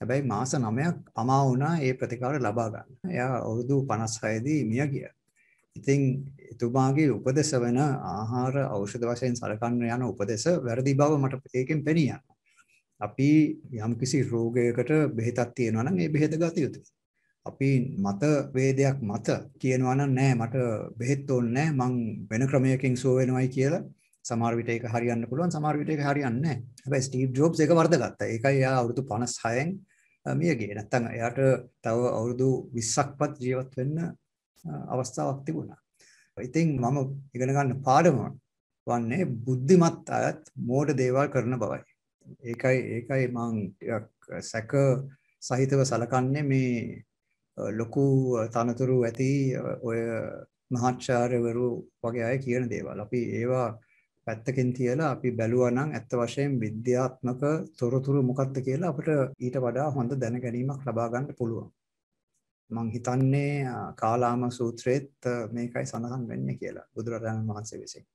හැබැයි මාස 9ක් පමා වුණා ඒ ප්‍රතිකාර ලබා ගන්න. එයා අවුරුදු 56 දී මිය ගියා. ඉතින් එතුමාගේ උපදේශ වෙන ආහාර ඖෂධ වශයෙන් සලකන්න යන උපදේශ වැරදි බව මට ඒකෙන් පෙනී යනවා. අපි යම්කිසි රෝගයකට බෙහෙතක් තියෙනවා නම් ඒ බෙහෙත ගත යුතුයි. අපි මත වේදයක් මත කියනවා නම් නෑ මට බෙහෙත් ඕනේ නෑ මං වෙන ක්‍රමයකින් සුව වෙනවයි කියලා සමහර විට ඒක හරියන්න පුළුවන් සමහර විට ඒක හරියන්නේ නෑ. හැබැයි ස්ටීව් ජොබ්ස් ඒක වර්ධගත්තා. ඒකයි එයා අවුරුදු 56න් මිය ගියේ. නැත්තම් එයාට තව අවුරුදු 20ක්වත් ජීවත් වෙන්න අවස්ථාවක් තිබුණා. ඉතින් මම ඉගෙන ගන්න පාඩම වන්නේ බුද්ධිමත් අයත් මෝඩ දේවල් කරන බවයි. ඒකයි මම ටිකක් සැක සහිතව සලකන්නේ මේ ලොකු තනතුරු ඇති ඔය මහාචාර්යවරු වගේ අය කියන දේවල්. අපි ඒවා පැත්තකින් තියලා අපි බැලුවා නම් ඇත්ත වශයෙන් විද්‍යාත්මක තොරතුරු මොකක්ද කියලා අපිට ඊට වඩා හොඳ දැනගැනීමක් ලබා ගන්න පුළුවන්. මම හිතන්නේ කාලාම සූත්‍රයේත් මේකයි සඳහන් වෙන්නේ කියලා බුදුරජාණන් වහන්සේ විසින්.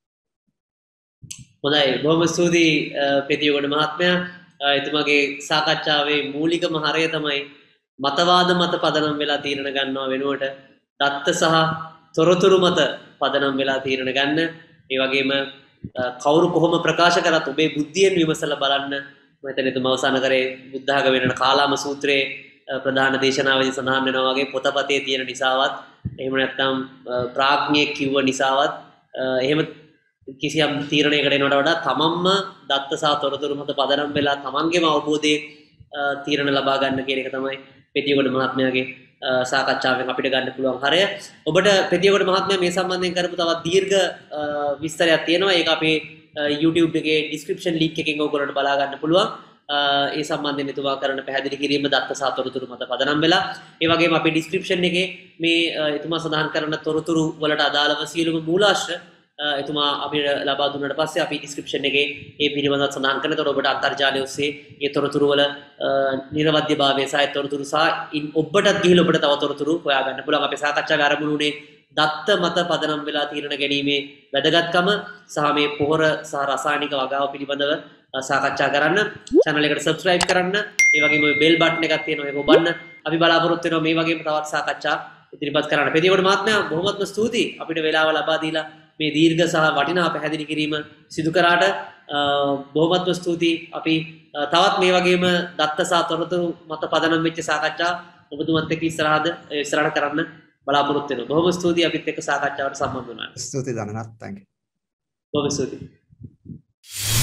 හොඳයි බොහොම ස්තුතියි පෙතියගොඩ මහත්මයා. එතුමාගේ සාකච්ඡාවේ මූලිකම හරය තමයි මතවාද මත පදනම් වෙලා තීරණ ගන්නවා වෙනුවට දත්ත සහ තොරතුරු මත පදනම් වෙලා තීරණ ගන්න. ඒ වගේම කවුරු කොහොම ප්‍රකාශ කරත් ඔබේ බුද්ධියෙන් විමසලා බලන්න. මම හිතන්නේ එතුමා අවසන් කරේ බුද්ධ ආගම වෙන කාලාම සූත්‍රයේ ප්‍රධාන දේශනාවේදී සඳහන් වෙනවා වගේ පොතපතේ තියෙන නිසාවත් එහෙම නැත්නම් ප්‍රාඥයෙක් කිව්ව නිසාවත් එහෙම කිසියම් තීරණයකට එනවට වඩා තමන්ම දත්ත සහ තොරතුරු මත පදනම් වෙලා තමන්ගේම අවබෝධයේ තීරණ ලබා ගන්න කියන එක තමයි පෙතියගොඩ මහත්මයාගේ සාකච්ඡාවෙන් අපිට ගන්න පුළුවන් හරය. ඔබට පෙතියගොඩ මහත්මයා මේ සම්බන්ධයෙන් කරපු තවත් දීර්ඝ විස්තරයක් තියෙනවා. ඒක අපේ YouTube එකේ description link එකකින් ඔයගොල්ලන්ට බලා ගන්න පුළුවන්. ඒ සම්බන්ධයෙන් එතුමා කරන පැහැදිලි කිරීම දත්ත සහ තොරතුරු මත පදනම් වෙලා. ඒ වගේම අපේ description එකේ මේ එතුමා සඳහන් කරන තොරතුරු වලට අදාළව සියලුම මූලාශ්‍ර එතුමා අපිට ලබා දුන්නාට පස්සේ අපි description එකේ ඒ පිළිබඳව සඳහන් කරනකොට ඔබට අන්තර්ජාලය ඔස්සේ ඒ තොරතුරු වල නිර්වද්‍යභාවය සහ තොරතුරු සහ ඔබටත් ගිහිල්ලා ඔබට තව තොරතුරු හොයා ගන්න පුළුවන්. අපේ සාකච්ඡාවේ ආරම්භ වුණේ දත්ත මත පදනම් වෙලා තීරණ ගැනීමේ වැදගත්කම සහ මේ පොහොර සහ රසායනික වගාව පිළිබඳව සාකච්ඡා කරන්න. channel එකට subscribe කරන්න. ඒ වගේම bell button එකක් තියෙනවා ඒක ඔබන්න. අපි බලාපොරොත්තු වෙනවා මේ වගේම තවත් සාකච්ඡා ඉදිරිපත් කරන්න. පෙතියගොඩ මහත්මයා බොහොමත්ම ස්තුතියි අපිට වේලාව ලබා දීලා මේ දීර්ඝ සහ වටිනා පැහැදිලි කිරීම සිදු කරාට බොහොමත්ම ස්තුතියි. අපි තවත් මේ වගේම දත්ත සහ තොරතුරු මත පදනම් වෙච්ච සාකච්ඡා ඔබතුමත් එක්ක ඉස්සරහට කරන්න බලාපොරොත්තු වෙනවා. බොහොම ස්තුතියි අපිත් එක්ක සාකච්ඡාවට සම්බන්ධ වුණාට. ස්තුතියි ධනනාත්. thank you. බොහොම ස්තුතියි.